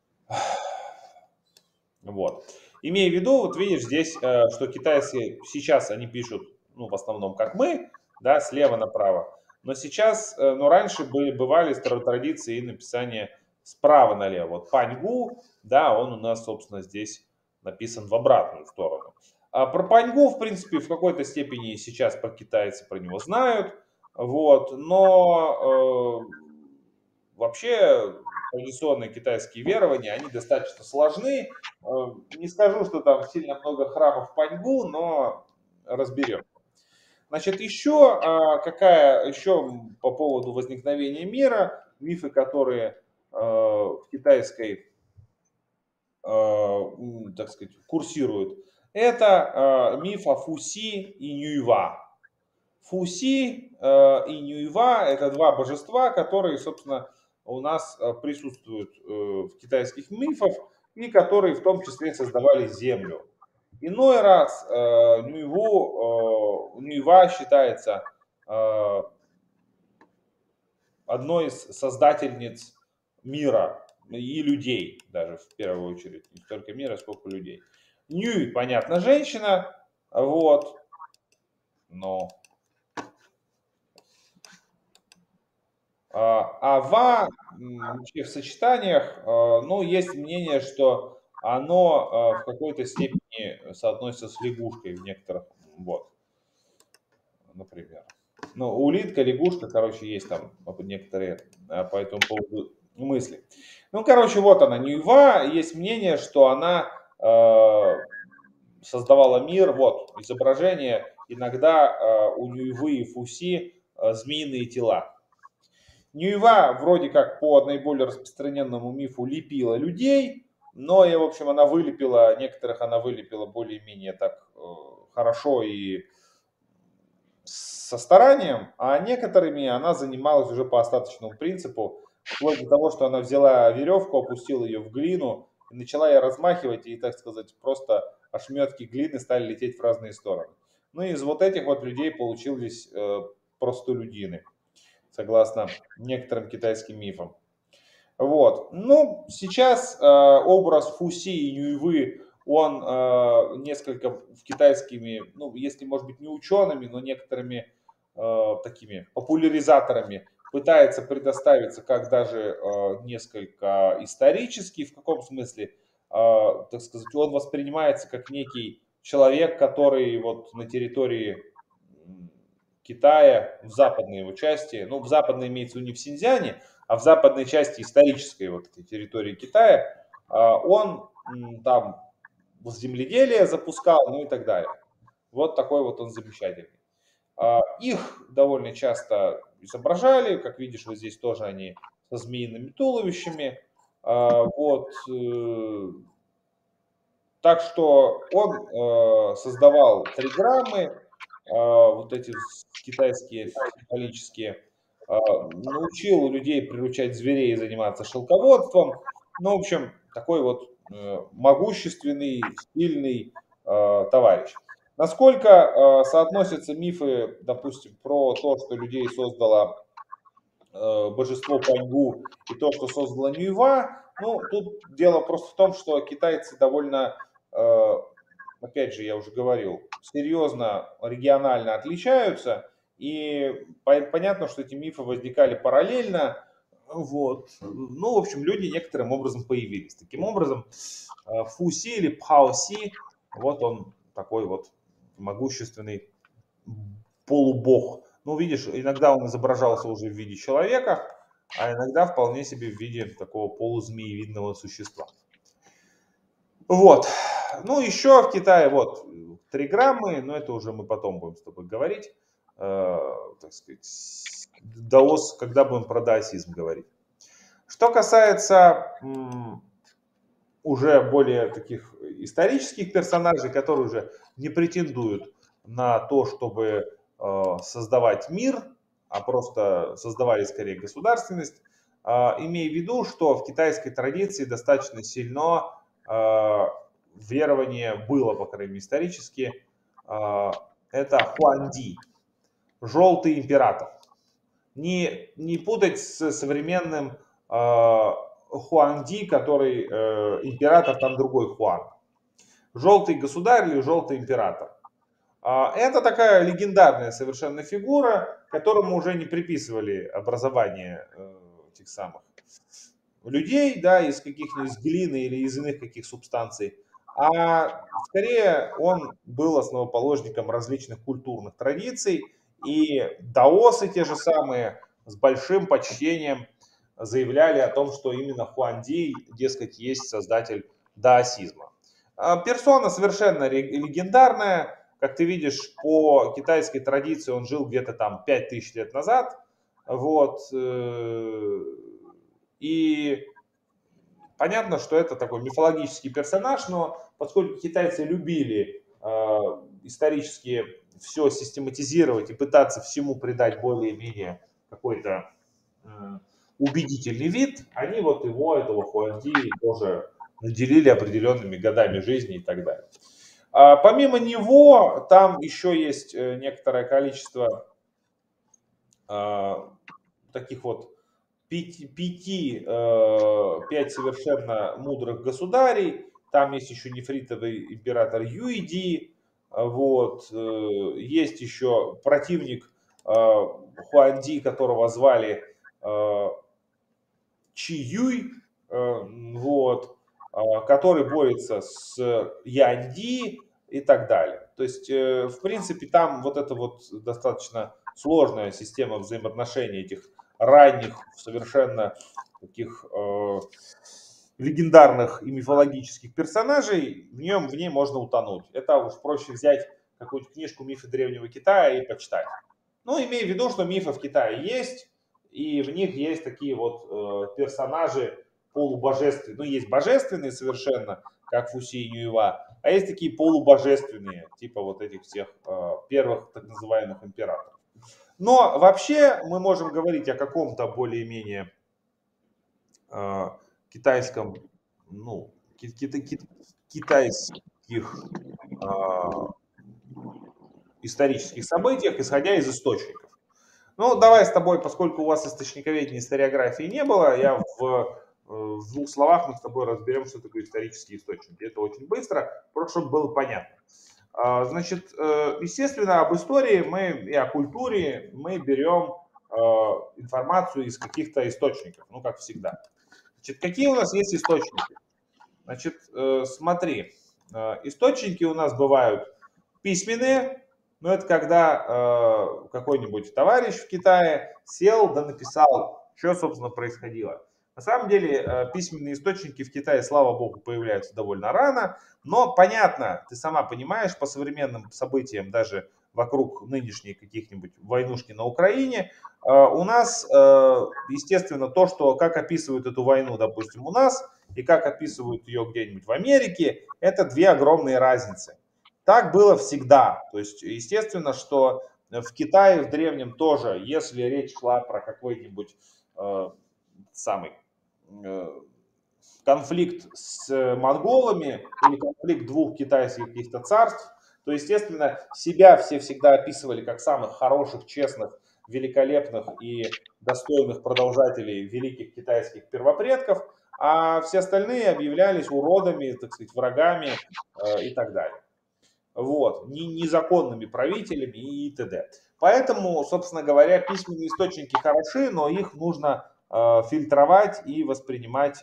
Вот. Имея в виду, вот видишь здесь, что китайцы сейчас они пишут, ну, в основном как мы, да, слева направо. Но сейчас, но раньше бывали традиции написания справа налево. Вот Паньгу, да, он у нас, собственно, здесь написан в обратную сторону. А про Паньгу, в принципе, в какой-то степени сейчас про китайцы про него знают. Вот, но вообще традиционные китайские верования, они достаточно сложны. Не скажу, что там сильно много храмов Паньгу, но разберем. Значит, еще по поводу возникновения мира, мифы, которые в китайской, так сказать, курсируют, это миф о Фуси и Нюйва. Фуси и Нюйва – это два божества, которые, собственно, у нас присутствуют в китайских мифах и которые в том числе создавали Землю. Иной раз Нюйва считается одной из создательниц мира и людей, даже в первую очередь, не столько мира, сколько людей. Нюй, понятно, женщина, вот, но Ава вообще в сочетаниях, ну, есть мнение, что оно в какой-то степени соотносится с лягушкой в некоторых, вот, например. Ну, улитка, лягушка, короче, есть там некоторые по этому поводу мысли. Ну, короче, вот она, Нюйва, есть мнение, что она создавала мир, вот, изображение, иногда у Нюйвы и Фуси змеиные тела. Нюйва вроде как по наиболее распространенному мифу лепила людей, но, в общем, она вылепила, некоторых она вылепила более-менее так хорошо и со старанием, а некоторыми она занималась уже по остаточному принципу, вплоть до того, что она взяла веревку, опустила ее в глину и начала ее размахивать, и, так сказать, просто ошметки глины стали лететь в разные стороны. Ну и из вот этих вот людей получились простолюдины, согласно некоторым китайским мифам. Вот. Ну, сейчас образ Фуси и Нюйвы, он несколько в китайскими, ну, если, может быть, не учеными, но некоторыми такими популяризаторами пытается предоставиться как даже несколько исторический, в каком смысле, так сказать, он воспринимается как некий человек, который вот на территории Китая, в западной его части, ну, в западной имеется в виду не в Синьцзяне, а в западной части исторической вот этой территории Китая, он там земледелие запускал, ну и так далее. Вот такой вот он замечательный. Их довольно часто изображали, как видишь, вот здесь тоже они со змеиными туловищами. Вот. Так что он создавал триграммы, вот эти китайские символические, научил людей приручать зверей и заниматься шелководством. Ну, в общем, такой вот могущественный, сильный товарищ. Насколько соотносятся мифы, допустим, про то, что людей создало божество Паньгу и то, что создала Нюйва, ну, тут дело просто в том, что китайцы довольно, опять же, я уже говорил, серьезно регионально отличаются, и понятно, что эти мифы возникали параллельно, вот. Ну, в общем, люди некоторым образом появились. Таким образом, Фуси или Пхаоси, вот он такой вот могущественный полубог. Ну, видишь, иногда он изображался уже в виде человека, а иногда вполне себе в виде такого полузмеевидного существа. Вот. Ну, еще в Китае вот триграммы, но это уже мы потом будем с тобой говорить. Так сказать, даос, когда будем про даосизм говорить. Что касается уже более таких исторических персонажей, которые уже не претендуют на то, чтобы создавать мир, а просто создавали скорее государственность, имея в виду, что в китайской традиции достаточно сильно верование было, по крайней мере, исторически, это Хуанди, желтый император. Не путать с современным Хуанди, который император, там другой Хуан. Желтый государь или желтый император. Это такая легендарная совершенно фигура, которому уже не приписывали образование этих самых людей, да, из каких-нибудь из глины или из иных каких субстанций, а скорее он был основоположником различных культурных традиций, и даосы те же самые с большим почтением заявляли о том, что именно Хуанди, дескать, есть создатель даосизма. Персона совершенно легендарная, как ты видишь, по китайской традиции он жил где-то там 5000 лет назад, вот, и понятно, что это такой мифологический персонаж, но поскольку китайцы любили исторически все систематизировать и пытаться всему придать более-менее какой-то убедительный вид, они вот его, этого Хуанди, тоже наделили определенными годами жизни и так далее. Помимо него, там еще есть некоторое количество таких вот пять совершенно мудрых государей. Там есть еще нефритовый император Юйди. Вот. Есть еще противник Хуанди, которого звали Чи Юй, вот, который борется с Янди и так далее. То есть, в принципе, там вот эта вот достаточно сложная система взаимоотношений этих ранних, совершенно таких легендарных и мифологических персонажей, в ней можно утонуть. Это уж проще взять какую-нибудь книжку «Мифы Древнего Китая» и почитать. Ну, имея в виду, что мифы в Китае есть, и в них есть такие вот персонажи полубожественные. Ну, есть божественные совершенно, как Фуси и Нюева, а есть такие полубожественные, типа вот этих всех первых так называемых императоров. Но вообще мы можем говорить о каком-то более-менее китайском, ну, китайских исторических событиях, исходя из источников. Ну, давай с тобой, поскольку у вас источниковедения, историографии не было, я в двух словах мы с тобой разберем, что такое исторические источники. Это очень быстро, просто чтобы было понятно. Значит, естественно, об истории мы и о культуре мы берем информацию из каких-то источников, ну, как всегда. Значит, какие у нас есть источники? Значит, смотри, источники у нас бывают письменные, но это когда какой-нибудь товарищ в Китае сел да написал, что, собственно, происходило. На самом деле, письменные источники в Китае, слава богу, появляются довольно рано, но понятно, ты сама понимаешь, по современным событиям, даже вокруг нынешней каких-нибудь войнушки на Украине, у нас, естественно, то, что как описывают эту войну, допустим, у нас, и как описывают ее где-нибудь в Америке, это две огромные разницы. Так было всегда. То есть, естественно, что в Китае в древнем тоже, если речь шла про какой-нибудь самый конфликт с монголами или конфликт двух китайских каких-то царств, то, естественно, себя все всегда описывали как самых хороших, честных, великолепных и достойных продолжателей великих китайских первопредков, а все остальные объявлялись уродами, так сказать, врагами и так далее. Вот, незаконными правителями и т.д. Поэтому, собственно говоря, письменные источники хороши, но их нужно фильтровать и воспринимать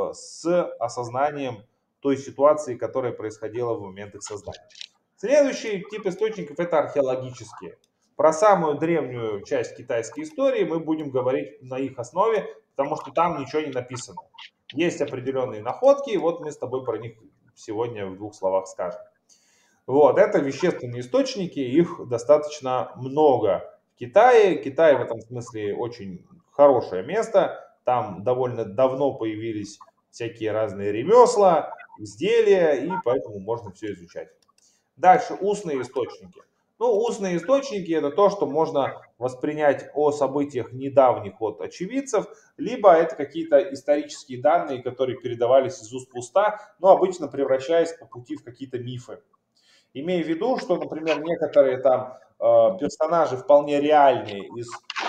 с осознанием той ситуации, которая происходила в момент их создания. Следующий тип источников это археологические. Про самую древнюю часть китайской истории мы будем говорить на их основе, потому что там ничего не написано. Есть определенные находки, и вот мы с тобой про них сегодня в двух словах скажем. Вот, это вещественные источники, их достаточно много в Китае. Китай в этом смысле очень хорошее место. Там довольно давно появились всякие разные ремесла, изделия, и поэтому можно все изучать. Дальше устные источники. Ну, устные источники это то, что можно воспринять о событиях недавних от очевидцев, либо это какие-то исторические данные, которые передавались из уст в уста, но обычно превращаясь по пути в какие-то мифы. Имея в виду, что, например, некоторые там персонажи вполне реальные из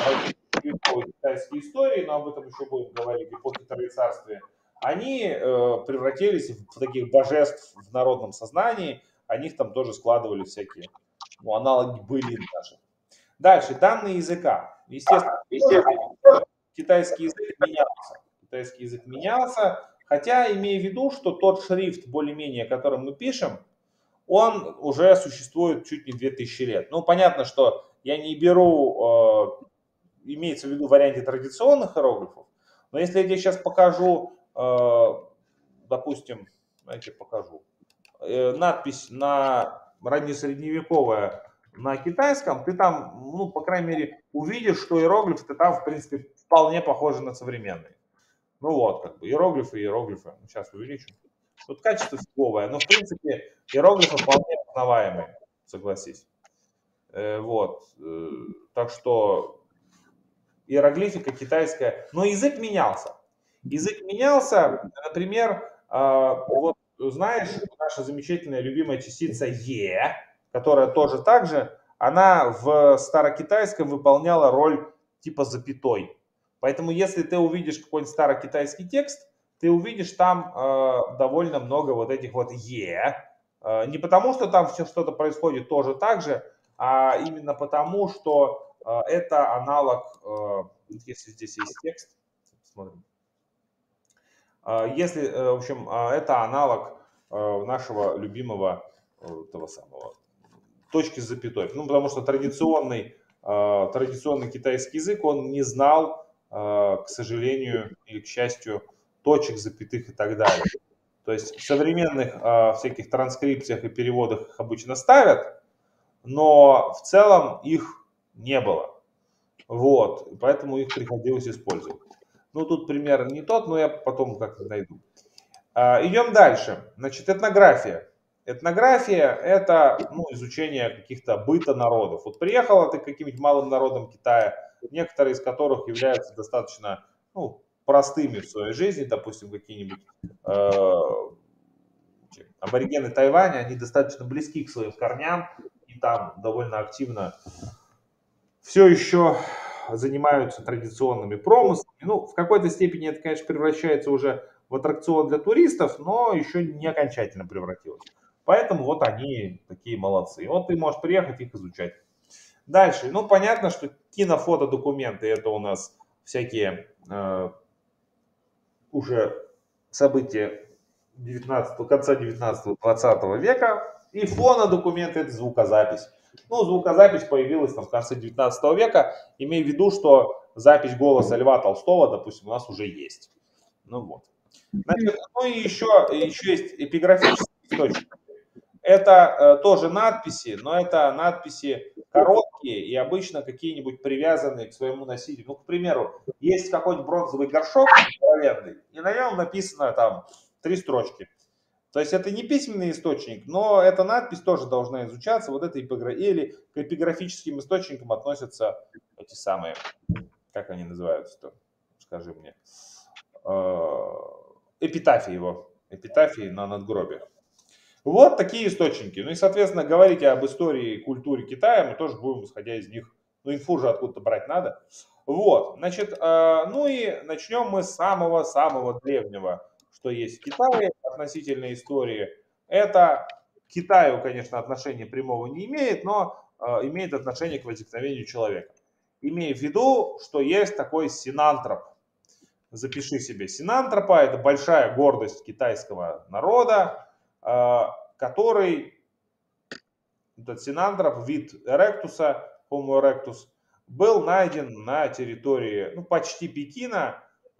китайской истории, но об этом еще будем говорить, эпохи Троецарствия, они превратились в таких божеств в народном сознании, о них там тоже складывали всякие аналоги были даже. Дальше, данные языка. Естественно, китайский язык менялся. Китайский язык менялся, хотя имея в виду, что тот шрифт, более-менее, которым мы пишем, он уже существует чуть не 2000 лет. Ну, понятно, что я не беру, имеется в виду в варианте традиционных иероглифов, но если я тебе сейчас покажу, допустим, давайте покажу, надпись на раннесредневековая на китайском, ты там, ну, по крайней мере, увидишь, что иероглифы-то там, в принципе, вполне похожи на современные. Ну вот, как бы иероглифы и иероглифы. Сейчас увеличу. Тут качество фиговое, но в принципе иероглифы вполне узнаваемые, согласись. Вот. Так что иероглифика китайская, но язык менялся. Язык менялся, например, вот знаешь, наша замечательная любимая частица «е», которая тоже так же, она в старокитайском выполняла роль типа запятой. Поэтому если ты увидишь какой-нибудь старокитайский текст, ты увидишь там довольно много вот этих вот «е». Не потому, что там все что-то происходит тоже так же, а именно потому, что это аналог, если здесь есть текст, смотрим. Если, в общем, это аналог нашего любимого того самого точки с запятой. Ну, потому что традиционный китайский язык, он не знал, к сожалению или к счастью, точек, запятых и так далее. То есть в современных всяких транскрипциях и переводах их обычно ставят, но в целом их не было. Вот, поэтому их приходилось использовать. Ну, тут пример не тот, но я потом как-то найду. Идем дальше. Значит, этнография. Этнография – это изучение каких-то быта народов. Вот приехала ты к каким-нибудь малым народам Китая, некоторые из которых являются достаточно простыми в своей жизни, допустим, какие-нибудь аборигены Тайваня, они достаточно близки к своим корням и там довольно активно все еще занимаются традиционными промыслами. Ну, в какой-то степени это, конечно, превращается уже в аттракцион для туристов, но еще не окончательно превратилось. Поэтому вот они такие молодцы. Вот ты можешь приехать их изучать. Дальше. Ну, понятно, что кинофотодокументы это у нас всякие уже события конца 19-20 века. И фонодокументы это звукозапись. Ну, звукозапись появилась там в конце 19 века, имея в виду, что запись голоса Льва Толстого, допустим, у нас уже есть. Ну вот. Значит, ну и еще есть эпиграфические источники. Это тоже надписи, но это надписи короткие и обычно какие-нибудь привязанные к своему носителю. Ну, к примеру, есть какой-нибудь бронзовый горшок здоровенный, и на нем написано там 3 строчки. То есть это не письменный источник, но эта надпись тоже должна изучаться. Вот это или к эпиграфическим источникам относятся эти самые, как они называются-то, скажи мне, эпитафии на надгробиях. Вот такие источники. Ну и, соответственно, говорить об истории и культуре Китая мы тоже будем, исходя из них. Ну, инфу же откуда-то брать надо. Вот, значит, ну и начнем мы с самого-самого древнего, что есть в Китае относительно истории. Это к Китаю, конечно, отношения прямого не имеет, но имеет отношение к возникновению человека. Имея в виду, что есть такой синантроп. Запиши себе синантропа, это большая гордость китайского народа, который, этот синантроп, вид эректуса, Homo erectus, был найден на территории почти Пекина,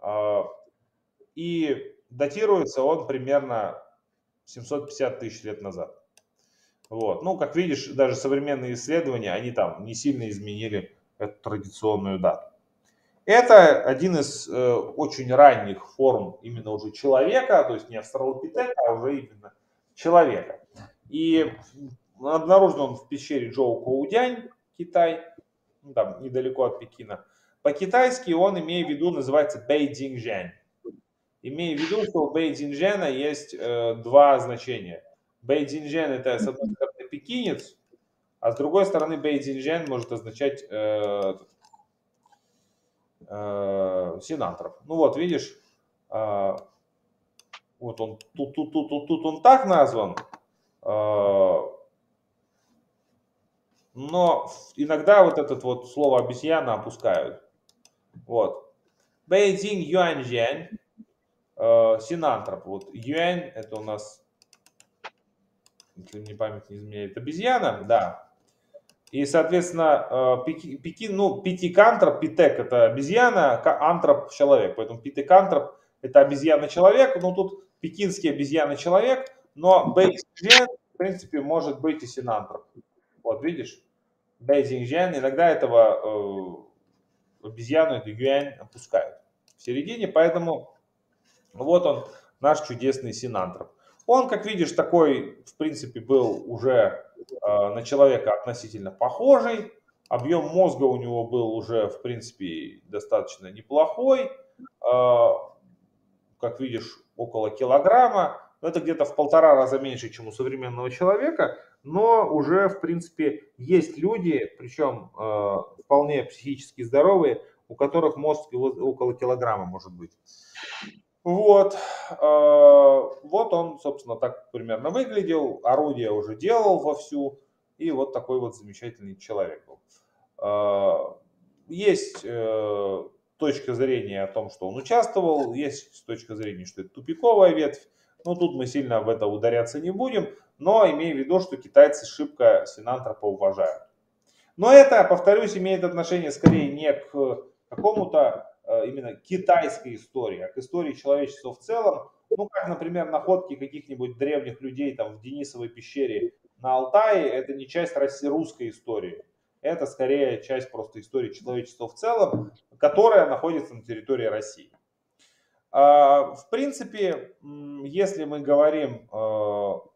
и датируется он примерно 750 тысяч лет назад. Вот. Ну, как видишь, даже современные исследования, они там не сильно изменили эту традиционную дату. Это один из очень ранних форм именно уже человека, то есть не австралопитека, а уже именно человека. И обнаружен он в пещере Джоу-Коудянь, Китай, там недалеко от Пекина. По-китайски он, имея в виду, называется Бэйдзинжэнь. Имея в виду, что у Бэйдзинжэна есть два значения. Бэйдзинжэн это, с одной стороны, пекинец, а с другой стороны, Бэйдзинжэн может означать синантроп. Ну вот, видишь, вот он, тут он так назван, но иногда вот это вот слово обезьяна опускают. Вот. Бэйдзин юаньжэнь, синантроп. Вот юань это у нас, если мне память не изменяет, обезьяна, да. И, соответственно, питикантроп, питек это обезьяна, антроп человек. Поэтому питикантроп это обезьяна-человек. Ну, тут пекинский обезьяна-человек, но бэйдзинжэн, в принципе, может быть и синантроп. Вот, видишь? Бэйдзинжэн, иногда этого обезьяну, эту юань опускают в середине, поэтому вот он, наш чудесный синантроп. Он, как видишь, такой, в принципе, был уже на человека относительно похожий. Объем мозга у него был уже, в принципе, достаточно неплохой. Как видишь, около килограмма. Это где-то в 1,5 раза меньше, чем у современного человека. Но уже, в принципе, есть люди, причем вполне психически здоровые, у которых мозг около килограмма может быть. Вот, вот он, собственно, так примерно выглядел, орудие уже делал вовсю, и вот такой вот замечательный человек был. Есть точка зрения о том, что он участвовал, есть точка зрения, что это тупиковая ветвь, но тут мы сильно в это ударяться не будем, но имея в виду, что китайцы шибко Синантропа уважают. Но это, повторюсь, имеет отношение скорее не к какому-то именно китайской истории, а к истории человечества в целом. Ну, как, например, находки каких-нибудь древних людей там в Денисовой пещере на Алтае, это не часть русской истории. Это скорее часть просто истории человечества в целом, которая находится на территории России. В принципе, если мы говорим об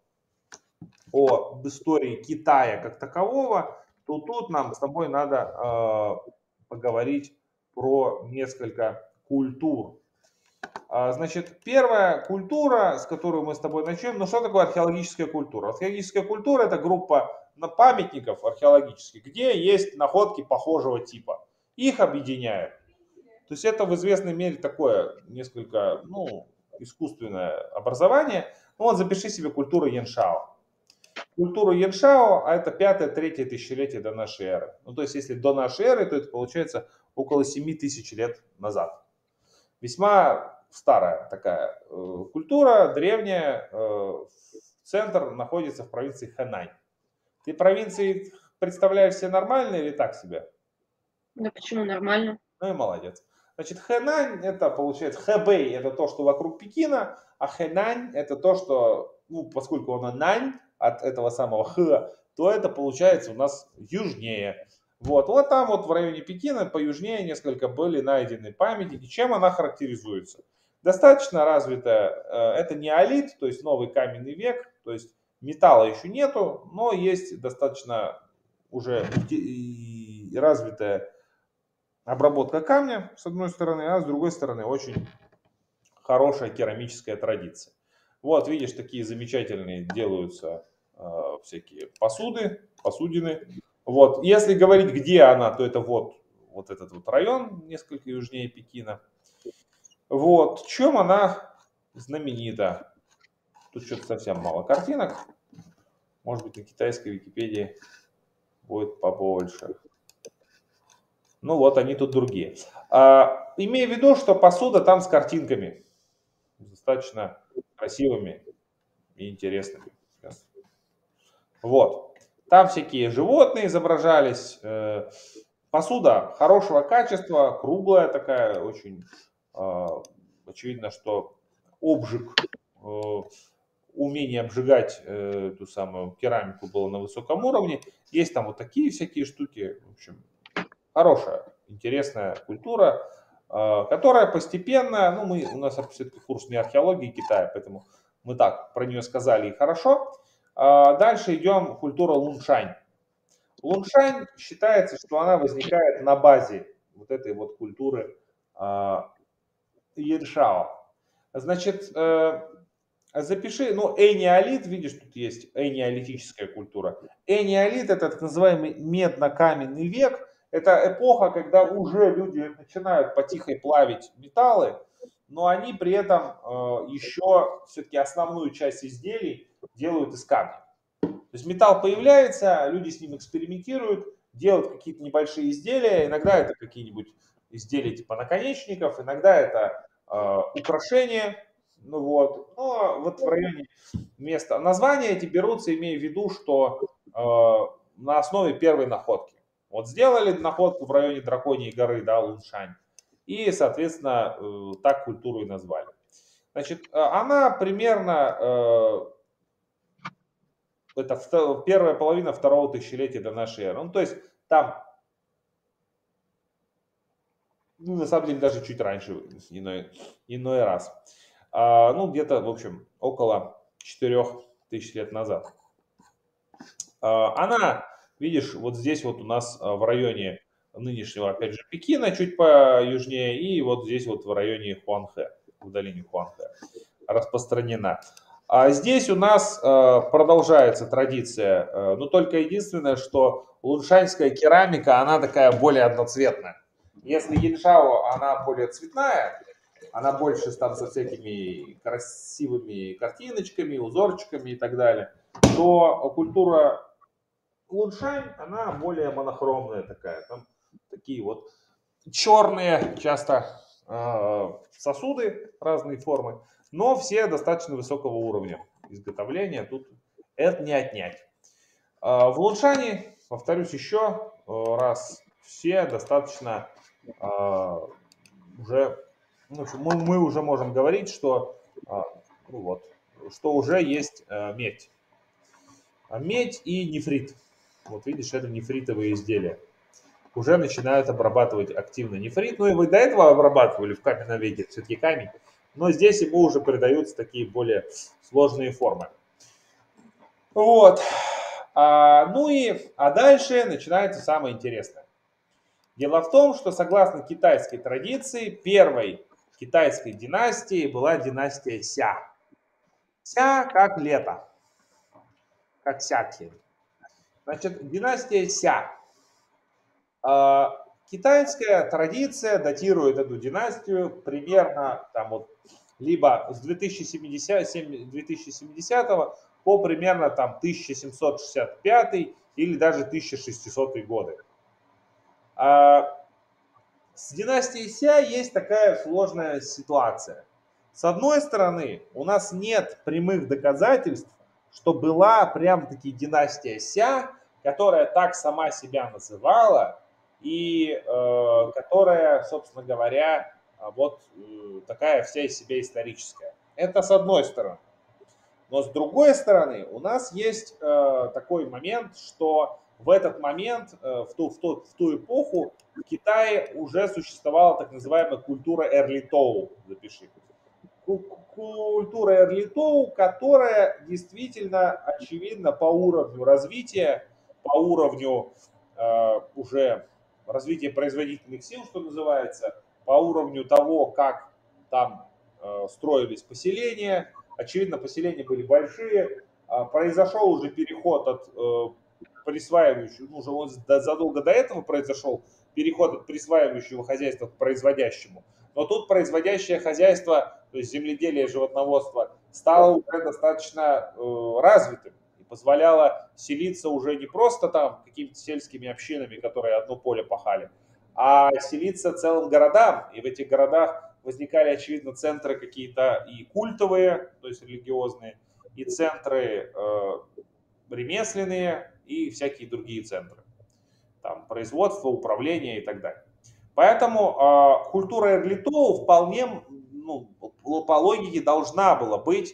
истории Китая как такового, то тут нам с тобой надо поговорить про несколько культур. Значит, первая культура, с которой мы с тобой начнем, ну что такое археологическая культура? Археологическая культура — это группа памятников археологических, где есть находки похожего типа. Их объединяют. То есть это в известной мере такое несколько, ну, искусственное образование. Ну вот запиши себе культуру Яншао. Культуру Яншао, а это 5-3 тысячелетие до нашей эры. Ну, то есть, если до нашей эры, то это получается около 7000 лет назад. Весьма старая такая культура, древняя. Центр находится в провинции Хэнань. Ты провинции представляешь себе нормально или так себе? Да почему нормально? Ну и молодец. Значит, Хэнань это получается, Хэбэй это то, что вокруг Пекина, а Хэнань это то, что, ну, поскольку оно нань от этого самого Х, то это получается у нас южнее. Вот там вот в районе Пекина поюжнее несколько были найдены памятники. Чем она характеризуется? Достаточно развитая, это неолит, то есть новый каменный век, то есть металла еще нету, но есть достаточно уже развитая обработка камня, с одной стороны, а с другой стороны очень хорошая керамическая традиция. Вот, видишь, такие замечательные делаются всякие посудины. Вот, если говорить, где она, то это вот этот вот район, несколько южнее Пекина. Вот, чем она знаменита? Тут что-то совсем мало картинок. Может быть, на китайской Википедии будет побольше. Ну вот, они тут другие. Имея в виду, что посуда там с картинками. Достаточно красивыми и интересными. Вот. Там всякие животные изображались. Посуда хорошего качества, круглая такая, очень очевидно, что обжиг, умение обжигать ту самую керамику было на высоком уровне. Есть там вот такие всякие штуки. В общем, хорошая, интересная культура, которая постепенно, ну, у нас все-таки курс не археологии Китая, поэтому мы так про нее сказали и хорошо. Дальше идем культура Луншань. Луншань считается, что она возникает на базе вот этой вот культуры Яншао. Значит, запиши, ну, энеолит, видишь, тут есть энеолитическая культура. Энеолит — это так называемый медно-каменный век. Это эпоха, когда уже люди начинают потихо плавить металлы, но они при этом еще все-таки основную часть изделий делают из камня. То есть металл появляется, люди с ним экспериментируют, делают какие-то небольшие изделия. Иногда это какие-нибудь изделия типа наконечников, иногда это украшения. Ну вот, но вот в районе места. Названия эти берутся, имея в виду, что на основе первой находки. Вот сделали находку в районе Драконьей горы, да, Луншань, и, соответственно, так культуру и назвали. Значит, она примерно, это первая половина второго тысячелетия до нашей эры. Ну, то есть там, ну, на самом деле, даже чуть раньше, иной раз. Ну, где-то, в общем, около 4000 лет назад. Она Видишь, вот здесь вот у нас в районе нынешнего, опять же, Пекина, чуть по южнее, и вот здесь вот в районе Хуанхэ, в долине Хуанхэ распространена. А здесь у нас продолжается традиция, но только единственное, что луншаньская керамика, она такая более одноцветная. Если Яншао, она более цветная, она больше там со всякими красивыми картиночками, узорчиками и так далее, то культура Луншань, она более монохромная такая. Там такие вот черные часто сосуды разной формы, но все достаточно высокого уровня изготовления. Тут это не отнять. В Луншане, повторюсь еще раз, все достаточно уже, ну, мы уже можем говорить, что, ну вот, что уже есть медь. Медь и нефрит. Вот видишь, это нефритовые изделия. Уже начинают обрабатывать активно нефрит. Ну и вы до этого обрабатывали в каменном веке, все-таки камень. Но здесь ему уже придаются такие более сложные формы. Вот. А дальше начинается самое интересное. Дело в том, что согласно китайской традиции, первой китайской династией была династия Ся. Ся как лето, как сятин. Значит, династия Ся. Китайская традиция датирует эту династию примерно там вот либо с 2070 по примерно там 1765 или даже 1600 годы. С династией Ся есть такая сложная ситуация. С одной стороны, у нас нет прямых доказательств, что была прям-таки династия Ся, которая так сама себя называла, и которая, собственно говоря, вот такая вся из себя историческая. Это с одной стороны. Но с другой стороны, у нас есть такой момент, что в этот момент, в ту эпоху, в Китае уже существовала так называемая культура Эрлитоу, запиши. Культура Эрлитоу, которая действительно, очевидно, по уровню развития, по уровню уже развития производительных сил, что называется, по уровню того, как там строились поселения, очевидно, поселения были большие, произошел уже переход от присваивающего, ну, уже задолго до этого произошел переход от присваивающего хозяйства к производящему. Но тут производящее хозяйство, то есть земледелие, животноводство, стало уже достаточно развитым и позволяло селиться уже не просто там какими-то сельскими общинами, которые одно поле пахали, а селиться целым городам. И в этих городах возникали, очевидно, центры какие-то и культовые, то есть религиозные, и центры ремесленные, и всякие другие центры. Там производство, управление и так далее. Поэтому культура Эрлитоу вполне, ну, по логике должна была быть,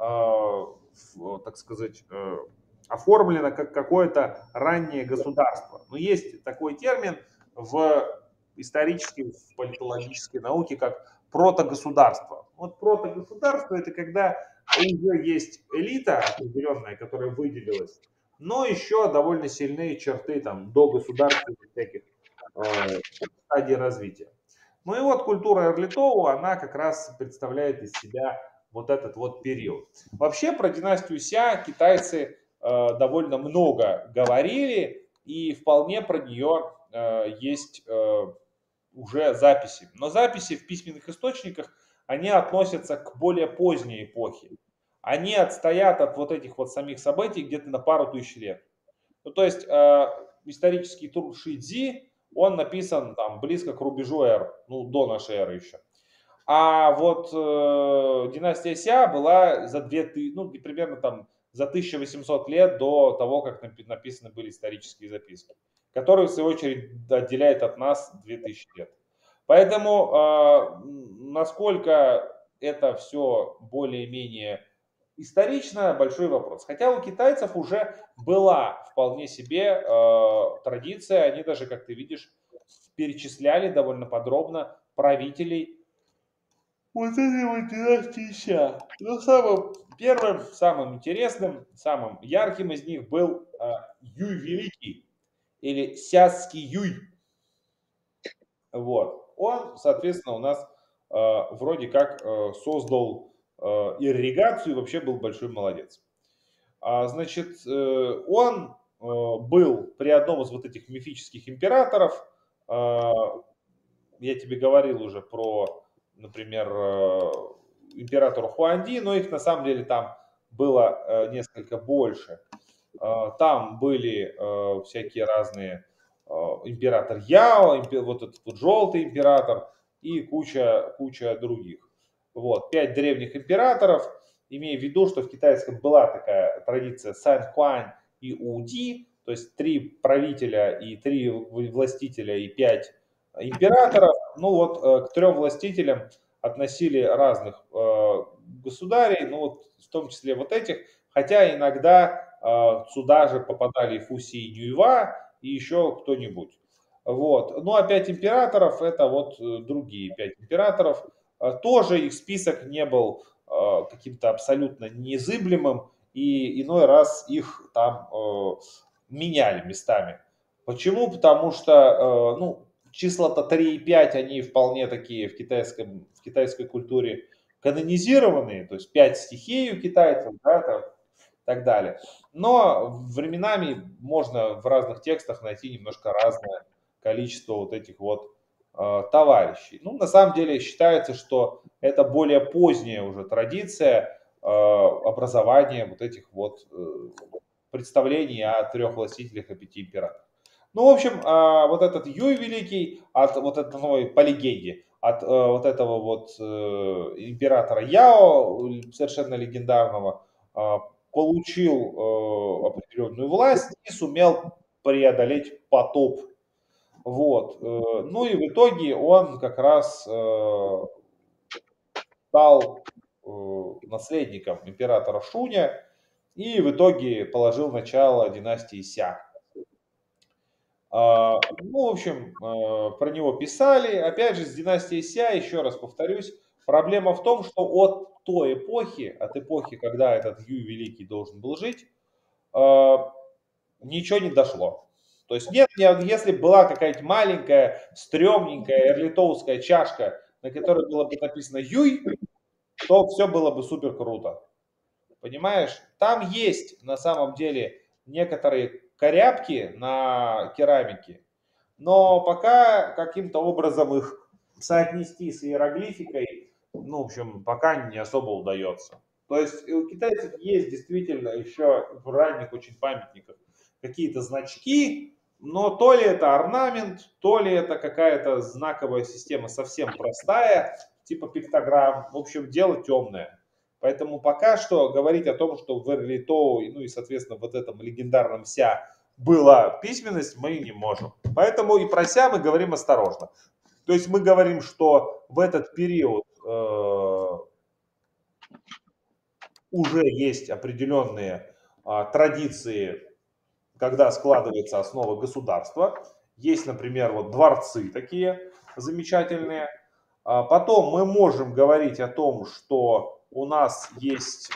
так сказать, оформлена как какое-то раннее государство. Но есть такой термин в исторической, в политологической науке, как протогосударство. Вот протогосударство — это когда уже есть элита определенная, которая выделилась, но еще довольно сильные черты там до государственных всяких стадий развития. Ну и вот культура Эрлитоу, она как раз представляет из себя вот этот вот период. Вообще про династию Ся китайцы довольно много говорили, и вполне про нее есть уже записи. Но записи в письменных источниках, они относятся к более поздней эпохе. Они отстоят от вот этих вот самих событий где-то на пару тысяч лет. Ну, то есть исторический труд Шидзи, он написан там близко к рубежу эр, ну, до нашей эры еще. А вот династия Ся была за 2000, ну, примерно там за 1800 лет до того, как написаны были исторические записки, которые, в свою очередь, отделяют от нас 2000 лет. Поэтому, насколько это все более-менее исторично, большой вопрос. Хотя у китайцев уже была вполне себе традиция, они даже, как ты видишь, перечисляли довольно подробно правителей вот этой вот династии Ся. Но самым первым, самым интересным, самым ярким из них был Юй Великий. или Сяский Юй. Вот. Он, соответственно, у нас вроде как создал ирригацию и вообще был большой молодец. Значит, он был при одном из вот этих мифических императоров. Я тебе говорил уже про, например, императора Хуанди, но их на самом деле там было несколько больше. Там были всякие разные император Яо, вот этот вот желтый император и куча других. Вот, 5 древних императоров, имея в виду, что в китайском была такая традиция Сан Хуань и Уди, то есть 3 правителя и 3 властителя и 5 императоров. Ну вот к 3 властителям относили разных государей, ну вот в том числе вот этих, хотя иногда сюда же попадали и Фуси, и Нюйва, и еще кто-нибудь. Вот. Ну а 5 императоров это вот другие 5 императоров. Тоже их список не был каким-то абсолютно незыблемым, и иной раз их там меняли местами. Почему? Потому что ну, числа-то 3 и 5, они вполне такие в китайской культуре канонизированные, то есть 5 стихий у китайцев, да, там, и так далее. Но временами можно в разных текстах найти немножко разное количество вот этих вот товарищей. Ну, на самом деле считается, что это более поздняя уже традиция образования вот этих вот представлений о 3 властителях и 5 императорах. Ну, в общем, вот этот Юй Великий, от вот этого, по легенде, от вот этого вот императора Яо, совершенно легендарного, получил определенную власть и сумел преодолеть потоп. Вот. Ну и в итоге он как раз стал наследником императора Шуня и в итоге положил начало династии Ся. Ну, в общем, про него писали. Опять же, с династией Ся, еще раз повторюсь, проблема в том, что от той эпохи, от эпохи, когда этот Юй Великий должен был жить, ничего не дошло. То есть нет, если была какая-нибудь маленькая, стрёмненькая эрлитоуская чашка, на которой было бы написано Юй, то все было бы супер круто. Понимаешь? Там есть на самом деле некоторые корябки на керамике, но пока каким-то образом их соотнести с иероглификой, ну, в общем, пока не особо удается. То есть у китайцев есть действительно еще в ранних очень памятниках какие-то значки, но то ли это орнамент, то ли это какая-то знаковая система совсем простая, типа пиктограмм. В общем, дело темное. Поэтому пока что говорить о том, что в Эрлитоу, ну и, соответственно, вот этом легендарном Ся была письменность, мы не можем. Поэтому и про Ся мы говорим осторожно. То есть мы говорим, что в этот период уже есть определенные традиции, когда складывается основа государства. Есть, например, вот дворцы такие замечательные. Потом мы можем говорить о том, что у нас есть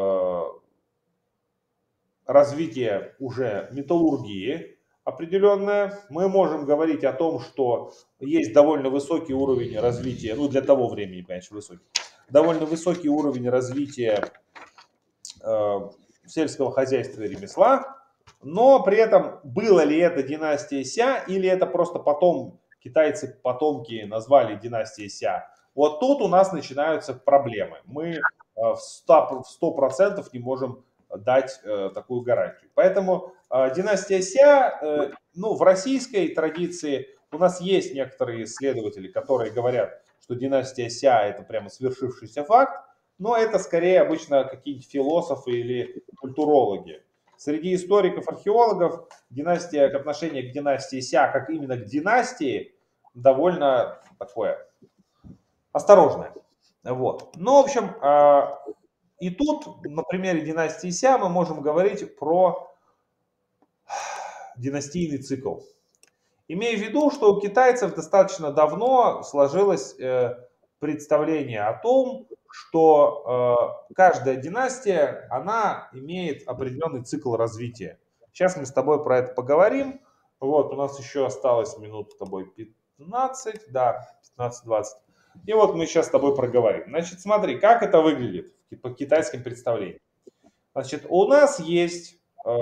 развитие уже металлургии определенное. Мы можем говорить о том, что есть довольно высокий уровень развития, ну для того времени, конечно, высокий, довольно высокий уровень развития сельского хозяйства и ремесла, но при этом было ли это династия Ся или это просто потом китайцы потомки назвали династией Ся. Вот тут у нас начинаются проблемы. Мы в 100% не можем дать такую гарантию. Поэтому династия Ся, ну, в российской традиции у нас есть некоторые исследователи, которые говорят, что династия Ся это прямо свершившийся факт, но это скорее обычно какие-нибудь философы или культурологи. Среди историков, археологов отношение к династии Ся, как именно к династии, довольно такое осторожное. Вот. Ну, в общем, и тут на примере династии Ся мы можем говорить про династийный цикл. Имея в виду, что у китайцев достаточно давно сложилось представление о том, что каждая династия, она имеет определенный цикл развития. Сейчас мы с тобой про это поговорим. Вот, у нас еще осталось минут с тобой 15, да, 15-20. И вот мы сейчас с тобой проговорим. Значит, смотри, как это выглядит по китайским представлениям. Значит, у нас есть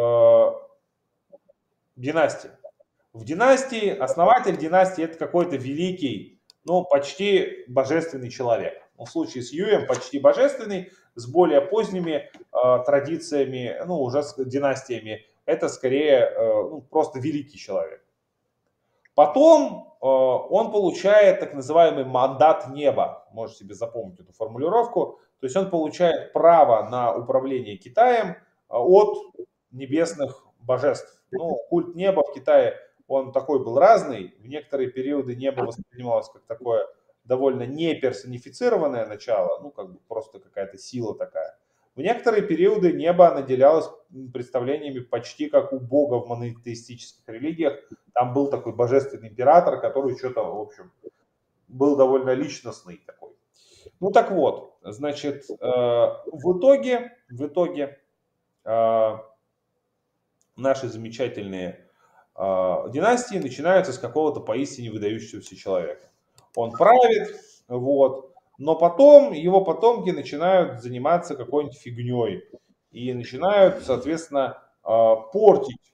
династия. В династии, основатель династии это какой-то великий, ну, почти божественный человек. Ну, в случае с Юем почти божественный, с более поздними традициями, ну, уже с династиями, это скорее ну, просто великий человек. Потом он получает так называемый мандат неба. Можете себе запомнить эту формулировку. То есть он получает право на управление Китаем от небесных божеств. Ну, культ неба в Китае, он такой был разный. В некоторые периоды небо воспринималось как такое довольно неперсонифицированное начало, ну, как бы просто какая-то сила такая. В некоторые периоды небо наделялось представлениями почти как у Бога в монотеистических религиях. Там был такой божественный император, который что-то, в общем, был довольно личностный такой. Ну так вот, значит, в итоге наши замечательные династии начинаются с какого-то поистине выдающегося человека. Он правит, вот, но потом его потомки начинают заниматься какой-нибудь фигней и начинают, соответственно, портить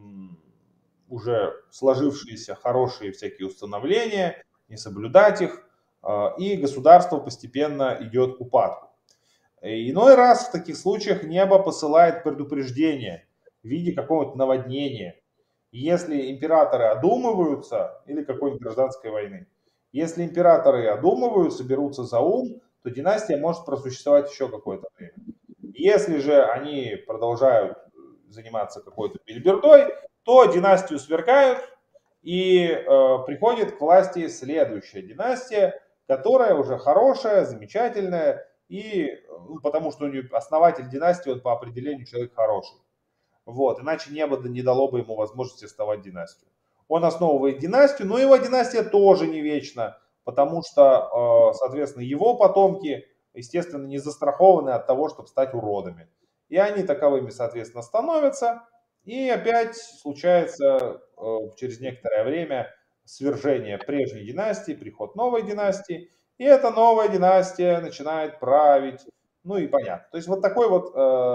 уже сложившиеся хорошие всякие установления, не соблюдать их, и государство постепенно идет к упадку. Иной раз в таких случаях небо посылает предупреждение в виде какого-то наводнения. Если императоры одумываются, или какой-нибудь гражданской войны, если императоры одумываются, берутся за ум, то династия может просуществовать еще какое-то время. Если же они продолжают заниматься какой-то бельбердой, то династию свергают, и приходит к власти следующая династия, которая уже хорошая, замечательная, и ну, потому что у нее основатель династии, он по определению человек хороший. Вот, иначе небо не дало бы ему возможности основать династию. Он основывает династию, но его династия тоже не вечна, потому что, соответственно, его потомки, естественно, не застрахованы от того, чтобы стать уродами. И они таковыми, соответственно, становятся, и опять случается через некоторое время свержение прежней династии, приход новой династии, и эта новая династия начинает править, ну и понятно. То есть вот такой вот,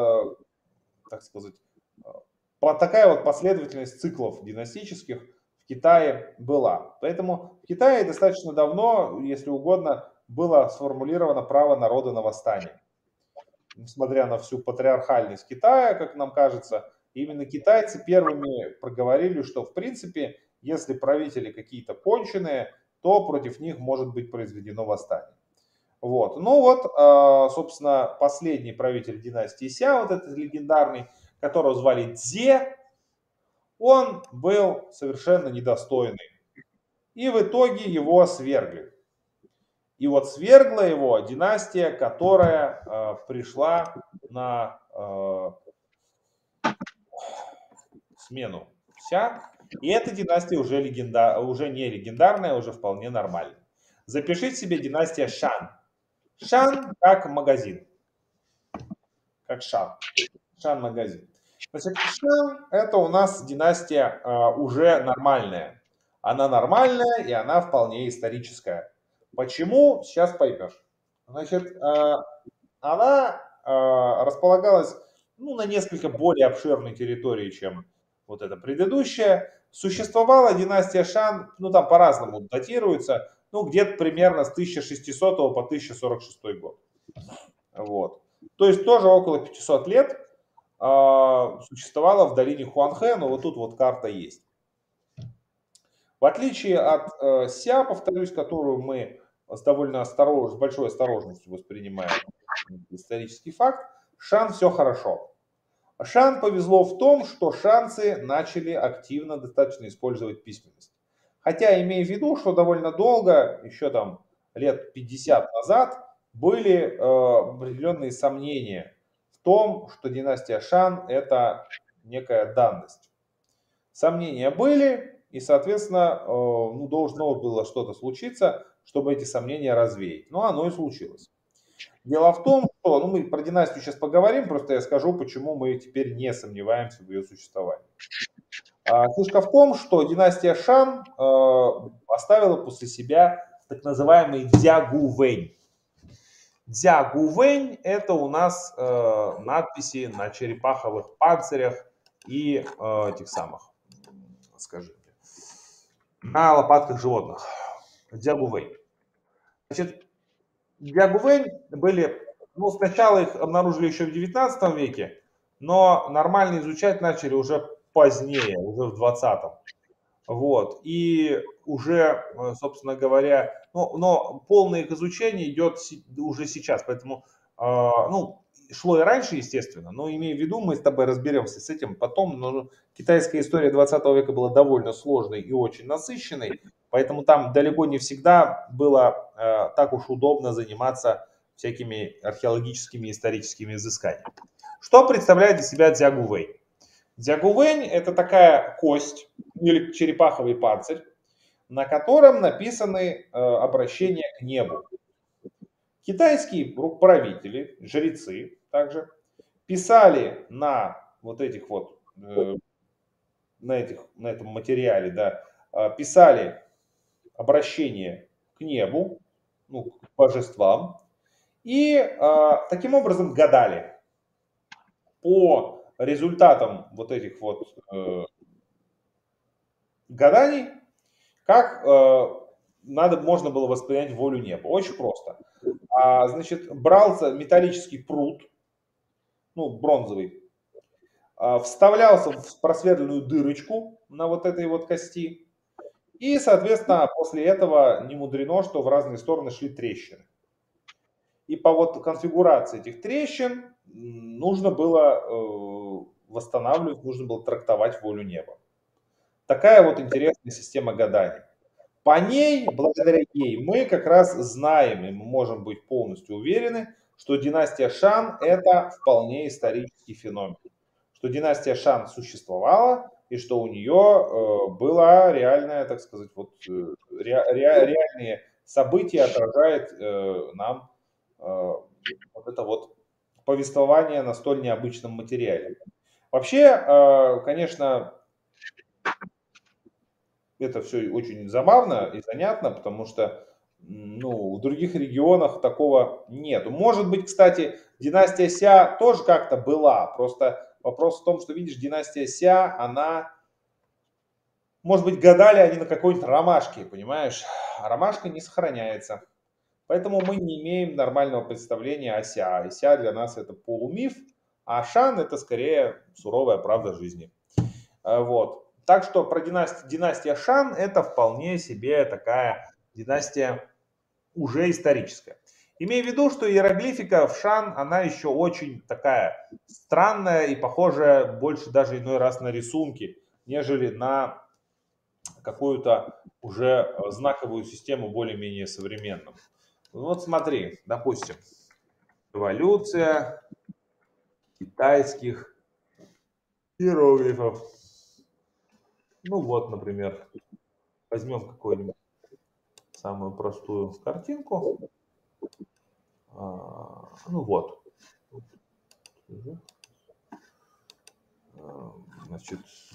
так сказать, такая вот последовательность циклов династических в Китае была. Поэтому в Китае достаточно давно, если угодно, было сформулировано право народа на восстание. Несмотря на всю патриархальность Китая, как нам кажется, именно китайцы первыми проговорили, что в принципе, если правители какие-то конченые, то против них может быть произведено восстание. Вот. Ну вот, собственно, последний правитель династии Ся, вот этот легендарный, которого звали Цзе, он был совершенно недостойный. И в итоге его свергли. И вот свергла его династия, которая пришла на смену Ся. И эта династия уже, уже не легендарная, уже вполне нормальная. Запишите себе династия Шан. Шан как магазин. Как Шан. Шан-магазин. Значит, Шан это у нас династия уже нормальная. Она нормальная и она вполне историческая. Почему? Сейчас поймешь. Значит, она располагалась ну, на несколько более обширной территории, чем вот эта предыдущая. Существовала династия Шан, ну там по-разному датируется, ну где-то примерно с 1600 по 1046 год. Вот. То есть тоже около 500 лет существовала в долине Хуанхэ, но вот тут вот карта есть. В отличие от Ся, повторюсь, которую мы с довольно с большой осторожностью воспринимаем исторический факт, Шан все хорошо. Шан повезло в том, что шанцы начали активно достаточно использовать письменность. Хотя имея в виду, что довольно долго, еще там лет 50 назад, были определенные сомнения в том, что династия Шан это некая данность. Сомнения были, и, соответственно, ну, должно было что-то случиться, чтобы эти сомнения развеять. Но оно и случилось. Дело в том, что, ну, мы про династию сейчас поговорим, просто я скажу, почему мы теперь не сомневаемся в ее существовании. Фишка в том, что династия Шан оставила после себя так называемый Дзягувэнь. Дзягувэнь – это у нас надписи на черепаховых панцирях и этих самых, скажите, на лопатках животных. Дзягувэнь. Значит, Дзягувэнь были, ну, сначала их обнаружили еще в 19 веке, но нормально изучать начали уже позднее, уже в 20-м. Вот. И уже, собственно говоря, но полное их изучение идет уже сейчас. Поэтому, ну, шло и раньше, естественно, но имея в виду, мы с тобой разберемся с этим потом. Но китайская история 20 века была довольно сложной и очень насыщенной, поэтому там далеко не всегда было так уж удобно заниматься всякими археологическими и историческими изысканиями. Что представляет из себя Дзягувэнь? Дзягувэнь – это такая кость или черепаховый панцирь, на котором написаны обращения к небу. Китайские правители, жрецы также писали на вот этих вот, на этом материале, да, писали обращение к небу, ну, к божествам, и таким образом гадали. По результатам вот этих вот гаданий, как можно было воспринять волю неба. Очень просто. Значит, брался металлический прут, ну, бронзовый, вставлялся в просверленную дырочку на вот этой вот кости. И, соответственно, после этого не мудрено, что в разные стороны шли трещины. И по вот конфигурации этих трещин нужно было восстанавливать, нужно было трактовать волю неба. Такая вот интересная система гадания. По ней, благодаря ей, мы как раз знаем, и мы можем быть полностью уверены, что династия Шан – это вполне исторический феномен. Что династия Шан существовала, и что у нее была реальная, так сказать, вот, реальные события отражает нам вот это вот повествование на столь необычном материале. Вообще, конечно, это все очень забавно и занятно, потому что, ну, в других регионах такого нет. Может быть, кстати, династия Ся тоже как-то была. Просто вопрос в том, что, видишь, династия Ся, она, может быть, гадали они на какой-нибудь ромашке, понимаешь? А ромашка не сохраняется. Поэтому мы не имеем нормального представления о Ся. И Ся для нас это полумиф, а Шан это скорее суровая правда жизни. Вот. Так что про династия Шан это вполне себе такая династия уже историческая. Имея в виду, что иероглифика в Шан, она еще очень такая странная и похожая больше даже иной раз на рисунки, нежели на какую-то уже знаковую систему более-менее современную. Вот смотри, допустим, эволюция китайских иероглифов. Ну вот, например, возьмем какую-нибудь самую простую картинку. Ну вот. Значит,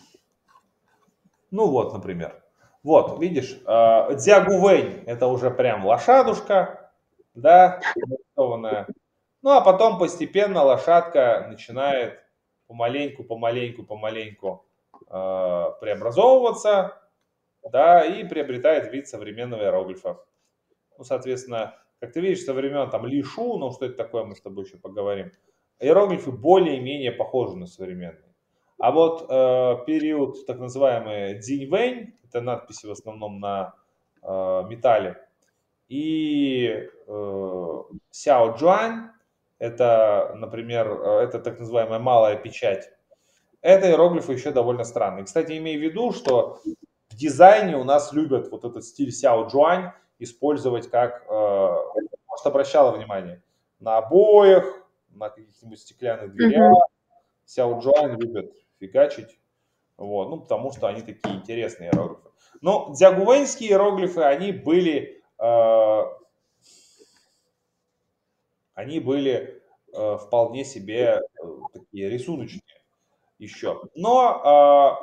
ну вот, например. Вот, видишь, Дзягувэнь это уже прям лошадушка, да, нарисованная. Ну а потом постепенно лошадка начинает помаленьку преобразовываться, да, и приобретает вид современного иероглифа. Ну, соответственно, как ты видишь, со времен там Лишу, ну что это такое, мы с тобой еще поговорим, иероглифы более-менее похожи на современные. А вот период так называемый Цзиньвэнь, это надписи в основном на металле, и Сяо Джуань, это, например, это так называемая малая печать, это иероглифы еще довольно странные. Кстати, имея в виду, что в дизайне у нас любят вот этот стиль Сяо Джуань использовать как, может, обращала внимание, на обоях, на каких-нибудь стеклянных дверях. Сяо Джуань любят фигачить, вот, ну, потому что они такие интересные иероглифы. Но дзягувэньские иероглифы, они были вполне себе такие рисуночные еще. Но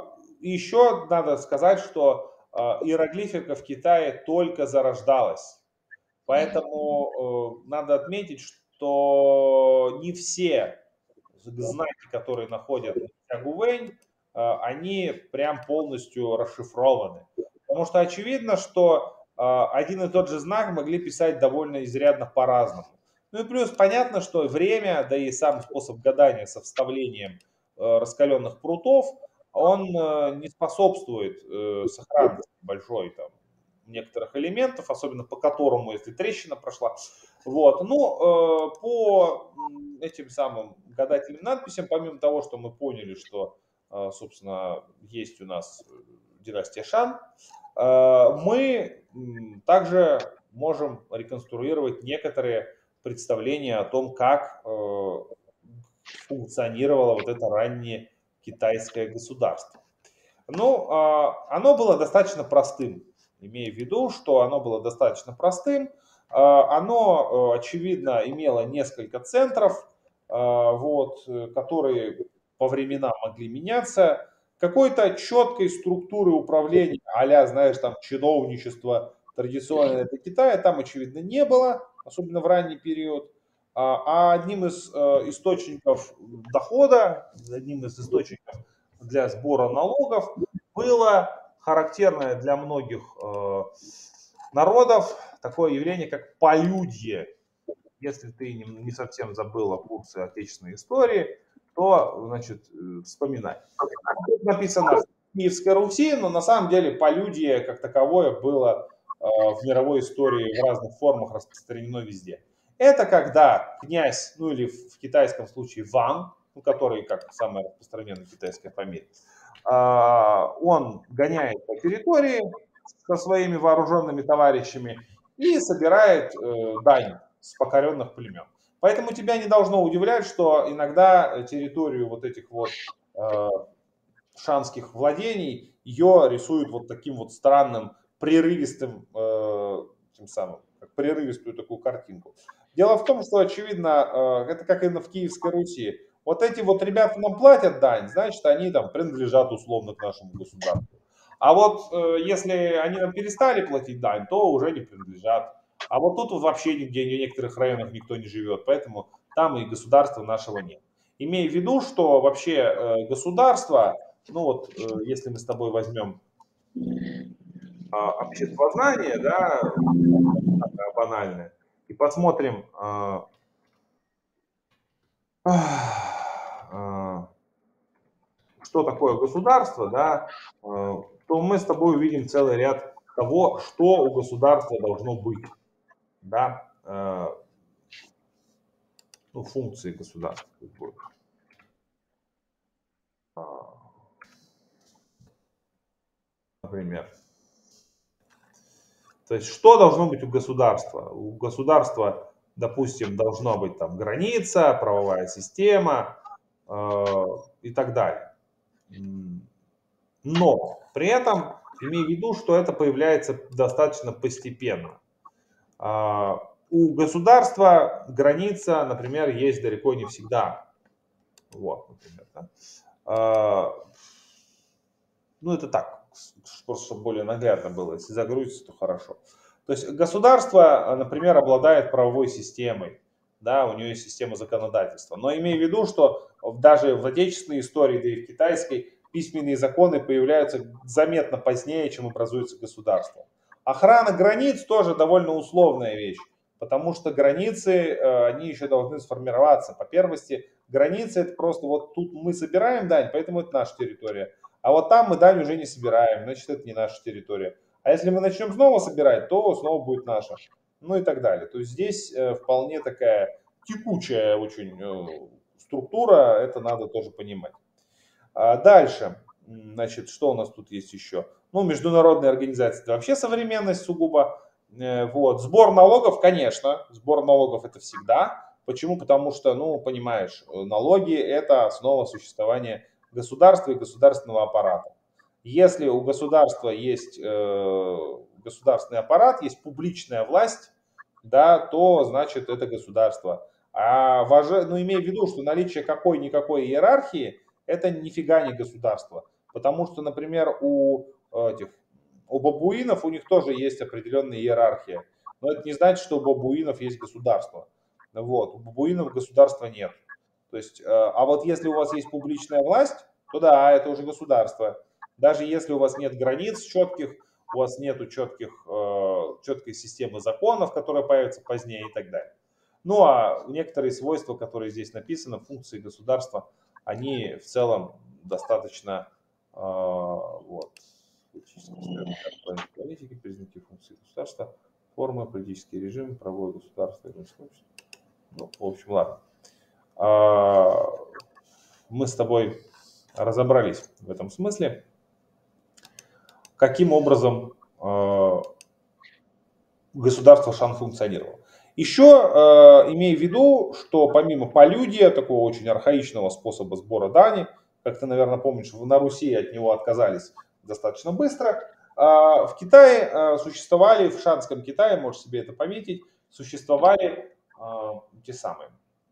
еще надо сказать, что иероглифика в Китае только зарождалась. Поэтому надо отметить, что не все знаки, которые находят на Тягувэнь, они прям полностью расшифрованы. Потому что очевидно, что один и тот же знак могли писать довольно изрядно по-разному. Ну и плюс понятно, что время, да и сам способ гадания со вставлением раскаленных прутов, он не способствует сохранности большой там некоторых элементов, особенно по которому, если трещина прошла. Вот. Ну, по этим самым гадательным надписям, помимо того, что мы поняли, что, собственно, есть у нас династия Шан, мы также можем реконструировать некоторые представления о том, как функционировало вот это раннее китайское государство. Ну, оно было достаточно простым, имея в виду, что оно было достаточно простым. Оно, очевидно, имело несколько центров, вот, которые по временам могли меняться. Какой-то четкой структуры управления, а-ля, знаешь, там чиновничество традиционное для Китая, там, очевидно, не было, особенно в ранний период. А одним из источников дохода, одним из источников для сбора налогов было характерное для многих народов такое явление, как полюдье. Если ты не совсем забыл о курсе отечественной истории, то, значит, вспоминай. Тут написано в Киевской Руси, но на самом деле полюдье как таковое было в мировой истории в разных формах распространено везде. Это когда князь, ну или в китайском случае Ван, ну, который как самая распространенная китайская фамилия, он гоняет по территории со своими вооруженными товарищами и собирает дань с покоренных племен. Поэтому тебя не должно удивлять, что иногда территорию вот этих вот шанских владений ее рисуют вот таким вот странным, прерывистым, тем самым, как прерывистую такую картинку. Дело в том, что, очевидно, это как и в Киевской Руси. Вот эти вот ребята нам платят дань, значит, они там принадлежат условно к нашему государству. А вот если они нам перестали платить дань, то уже не принадлежат. А вот тут вообще нигде, в некоторых районах никто не живет, поэтому там и государства нашего нет. Имея в виду, что вообще государство, ну вот если мы с тобой возьмем обществознание, да, банальное, и посмотрим, что такое государство, да, то мы с тобой увидим целый ряд того, что у государства должно быть, да, ну, функции государства. Например. То есть, что должно быть у государства? У государства, допустим, должна быть там граница, правовая система и так далее. Но при этом имей в виду, что это появляется достаточно постепенно. У государства граница, например, есть далеко не всегда. Вот, например, да? Ну, это так, просто чтобы более наглядно было. Если загрузится, то хорошо. То есть государство, например, обладает правовой системой. Да, у нее есть система законодательства. Но имей в виду, что даже в отечественной истории, да и в китайской, письменные законы появляются заметно позднее, чем образуется государство. Охрана границ тоже довольно условная вещь, потому что границы, они еще должны сформироваться. По первости, границы это просто вот тут мы собираем дань, поэтому это наша территория. А вот там мы дань уже не собираем, значит это не наша территория. А если мы начнем снова собирать, то снова будет наша. Ну и так далее. То есть здесь вполне такая текучая очень структура, это надо тоже понимать. Дальше, значит, что у нас тут есть еще? Ну, международные организации, это вообще современность сугубо. Вот. Сбор налогов, конечно, сбор налогов это всегда. Почему? Потому что, ну, понимаешь, налоги это основа существования государства и государственного аппарата. Если у государства есть государственный аппарат, есть публичная власть, да, то значит это государство. Ну, имея в виду, что наличие какой-никакой иерархии это нифига не государство. Потому что, например, у бабуинов у них тоже есть определенная иерархия. Но это не значит, что у бабуинов есть государство. Вот. У бабуинов государства нет. То есть, а вот если у вас есть публичная власть, то да, это уже государство. Даже если у вас нет границ четких, у вас нет четкой системы законов, которая появится позднее и так далее. Ну а некоторые свойства, которые здесь написаны, функции государства, они в целом достаточно вот, политики, признаки функции государства, формы, политический режим, правовое государство, ну, в общем, ладно. Мы с тобой разобрались в этом смысле, каким образом государство Шан функционировало. Еще имея в виду, что помимо полюдия, такого очень архаичного способа сбора дани, как ты, наверное, помнишь, на Руси от него отказались достаточно быстро, в Китае существовали, в шанском Китае, можешь себе это пометить, существовали те самые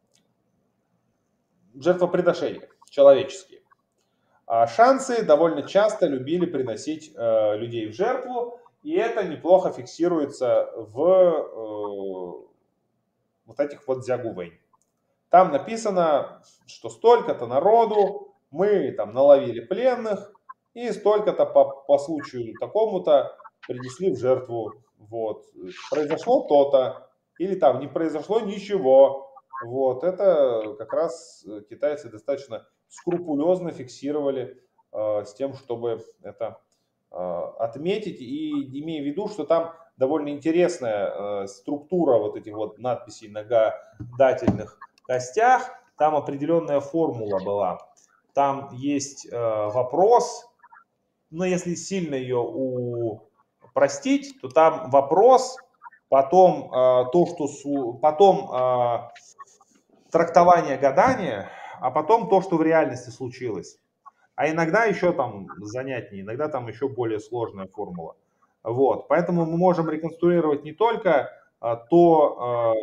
жертвоприношения человеческие. Шанцы довольно часто любили приносить людей в жертву, и это неплохо фиксируется в вот этих вот дзягувэнь. Там написано, что столько-то народу, мы там наловили пленных, и столько-то по случаю такому-то принесли в жертву. Вот. Произошло то-то, или там не произошло ничего. Вот. Это как раз китайцы достаточно скрупулезно фиксировали с тем, чтобы это отметить, и имея в виду, что там довольно интересная структура вот этих вот надписей на гадательных костях, там определенная формула была. Там есть вопрос, но если сильно ее упростить, то там вопрос, потом трактование гадания, а потом то, что в реальности случилось. А иногда еще там занятнее, иногда там еще более сложная формула. Вот. Поэтому мы можем реконструировать не только то,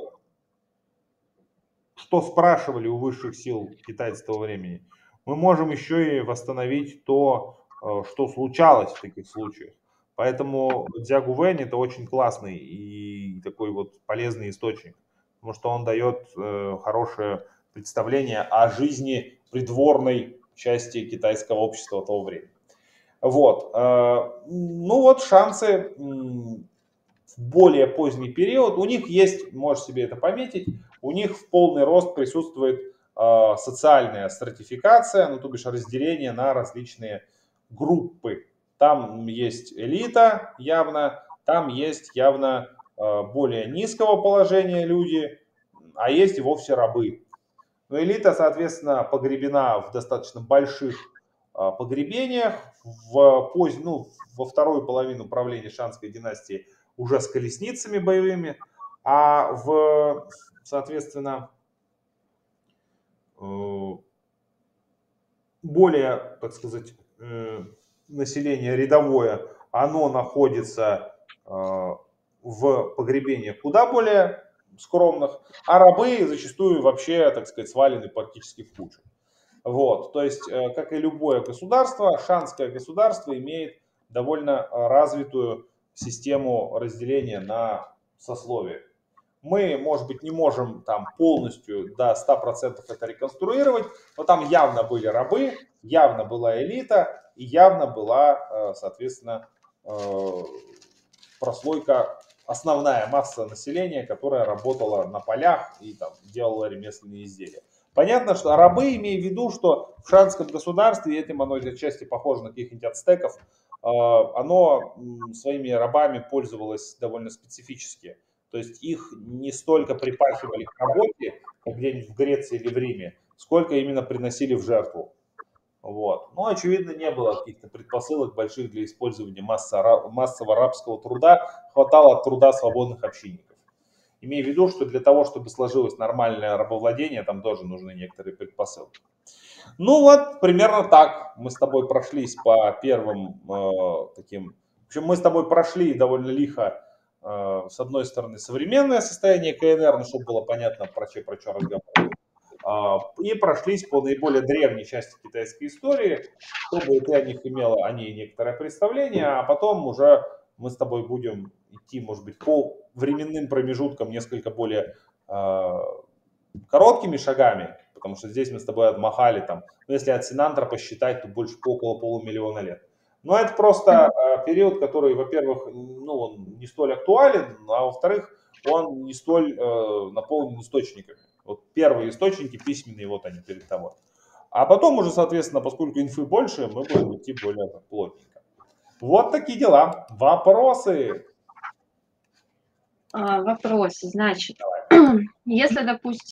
что спрашивали у высших сил китайцев того времени, мы можем еще и восстановить то, что случалось в таких случаях. Поэтому дзягувэнь это очень классный и такой вот полезный источник, потому что он дает хорошее представление о жизни придворной части китайского общества того времени. Вот. Ну вот шансы в более поздний период, у них есть, можешь себе это пометить, у них в полный рост присутствует социальная стратификация, ну то бишь разделение на различные группы. Там есть элита явно, там есть явно более низкого положения люди, а есть и вовсе рабы. Но элита, соответственно, погребена в достаточно больших погребениях. Во вторую половину правления Шанской династии уже с колесницами боевыми, а соответственно, более, так сказать, население рядовое, оно находится в погребениях куда более скромных, а рабы зачастую вообще, так сказать, свалены практически в кучу. Вот, то есть, как и любое государство, шанское государство имеет довольно развитую систему разделения на сословия. Мы, может быть, не можем там полностью до 100% это реконструировать, но там явно были рабы, явно была элита и явно была, соответственно, прослойка, основная масса населения, которая работала на полях и там делала ремесленные изделия. Понятно, что рабы, имея в виду, что в шанском государстве, и этим оно отчасти похоже на каких-нибудь ацтеков, оно своими рабами пользовалось довольно специфически. То есть их не столько припахивали к работе, как где-нибудь в Греции или в Риме, сколько именно приносили в жертву. Вот. Но, очевидно, не было каких-то предпосылок больших для использования массового рабского труда, хватало труда свободных общинников. Имея в виду, что для того, чтобы сложилось нормальное рабовладение, там тоже нужны некоторые предпосылки. Ну вот, примерно так мы с тобой прошлись по первым таким... В общем, мы с тобой прошли довольно лихо, с одной стороны, современное состояние КНР, ну, чтобы было понятно, про что разговаривать. и прошлись по наиболее древней части китайской истории, чтобы ты о ней некоторое представление, а потом уже мы с тобой будем идти, может быть, по временным промежуткам несколько более короткими шагами, потому что здесь мы с тобой отмахали там, ну, если от Синантра посчитать, то больше около полумиллиона лет. Но это просто период, который, во-первых, ну, он не столь актуален, а во-вторых, он не столь наполнен источниками. Вот первые источники письменные, вот они перед тобой. А потом уже, соответственно, поскольку инфы больше, мы будем идти более плотненько. Вот такие дела. Вопросы? Вопрос, значит, если, допустим,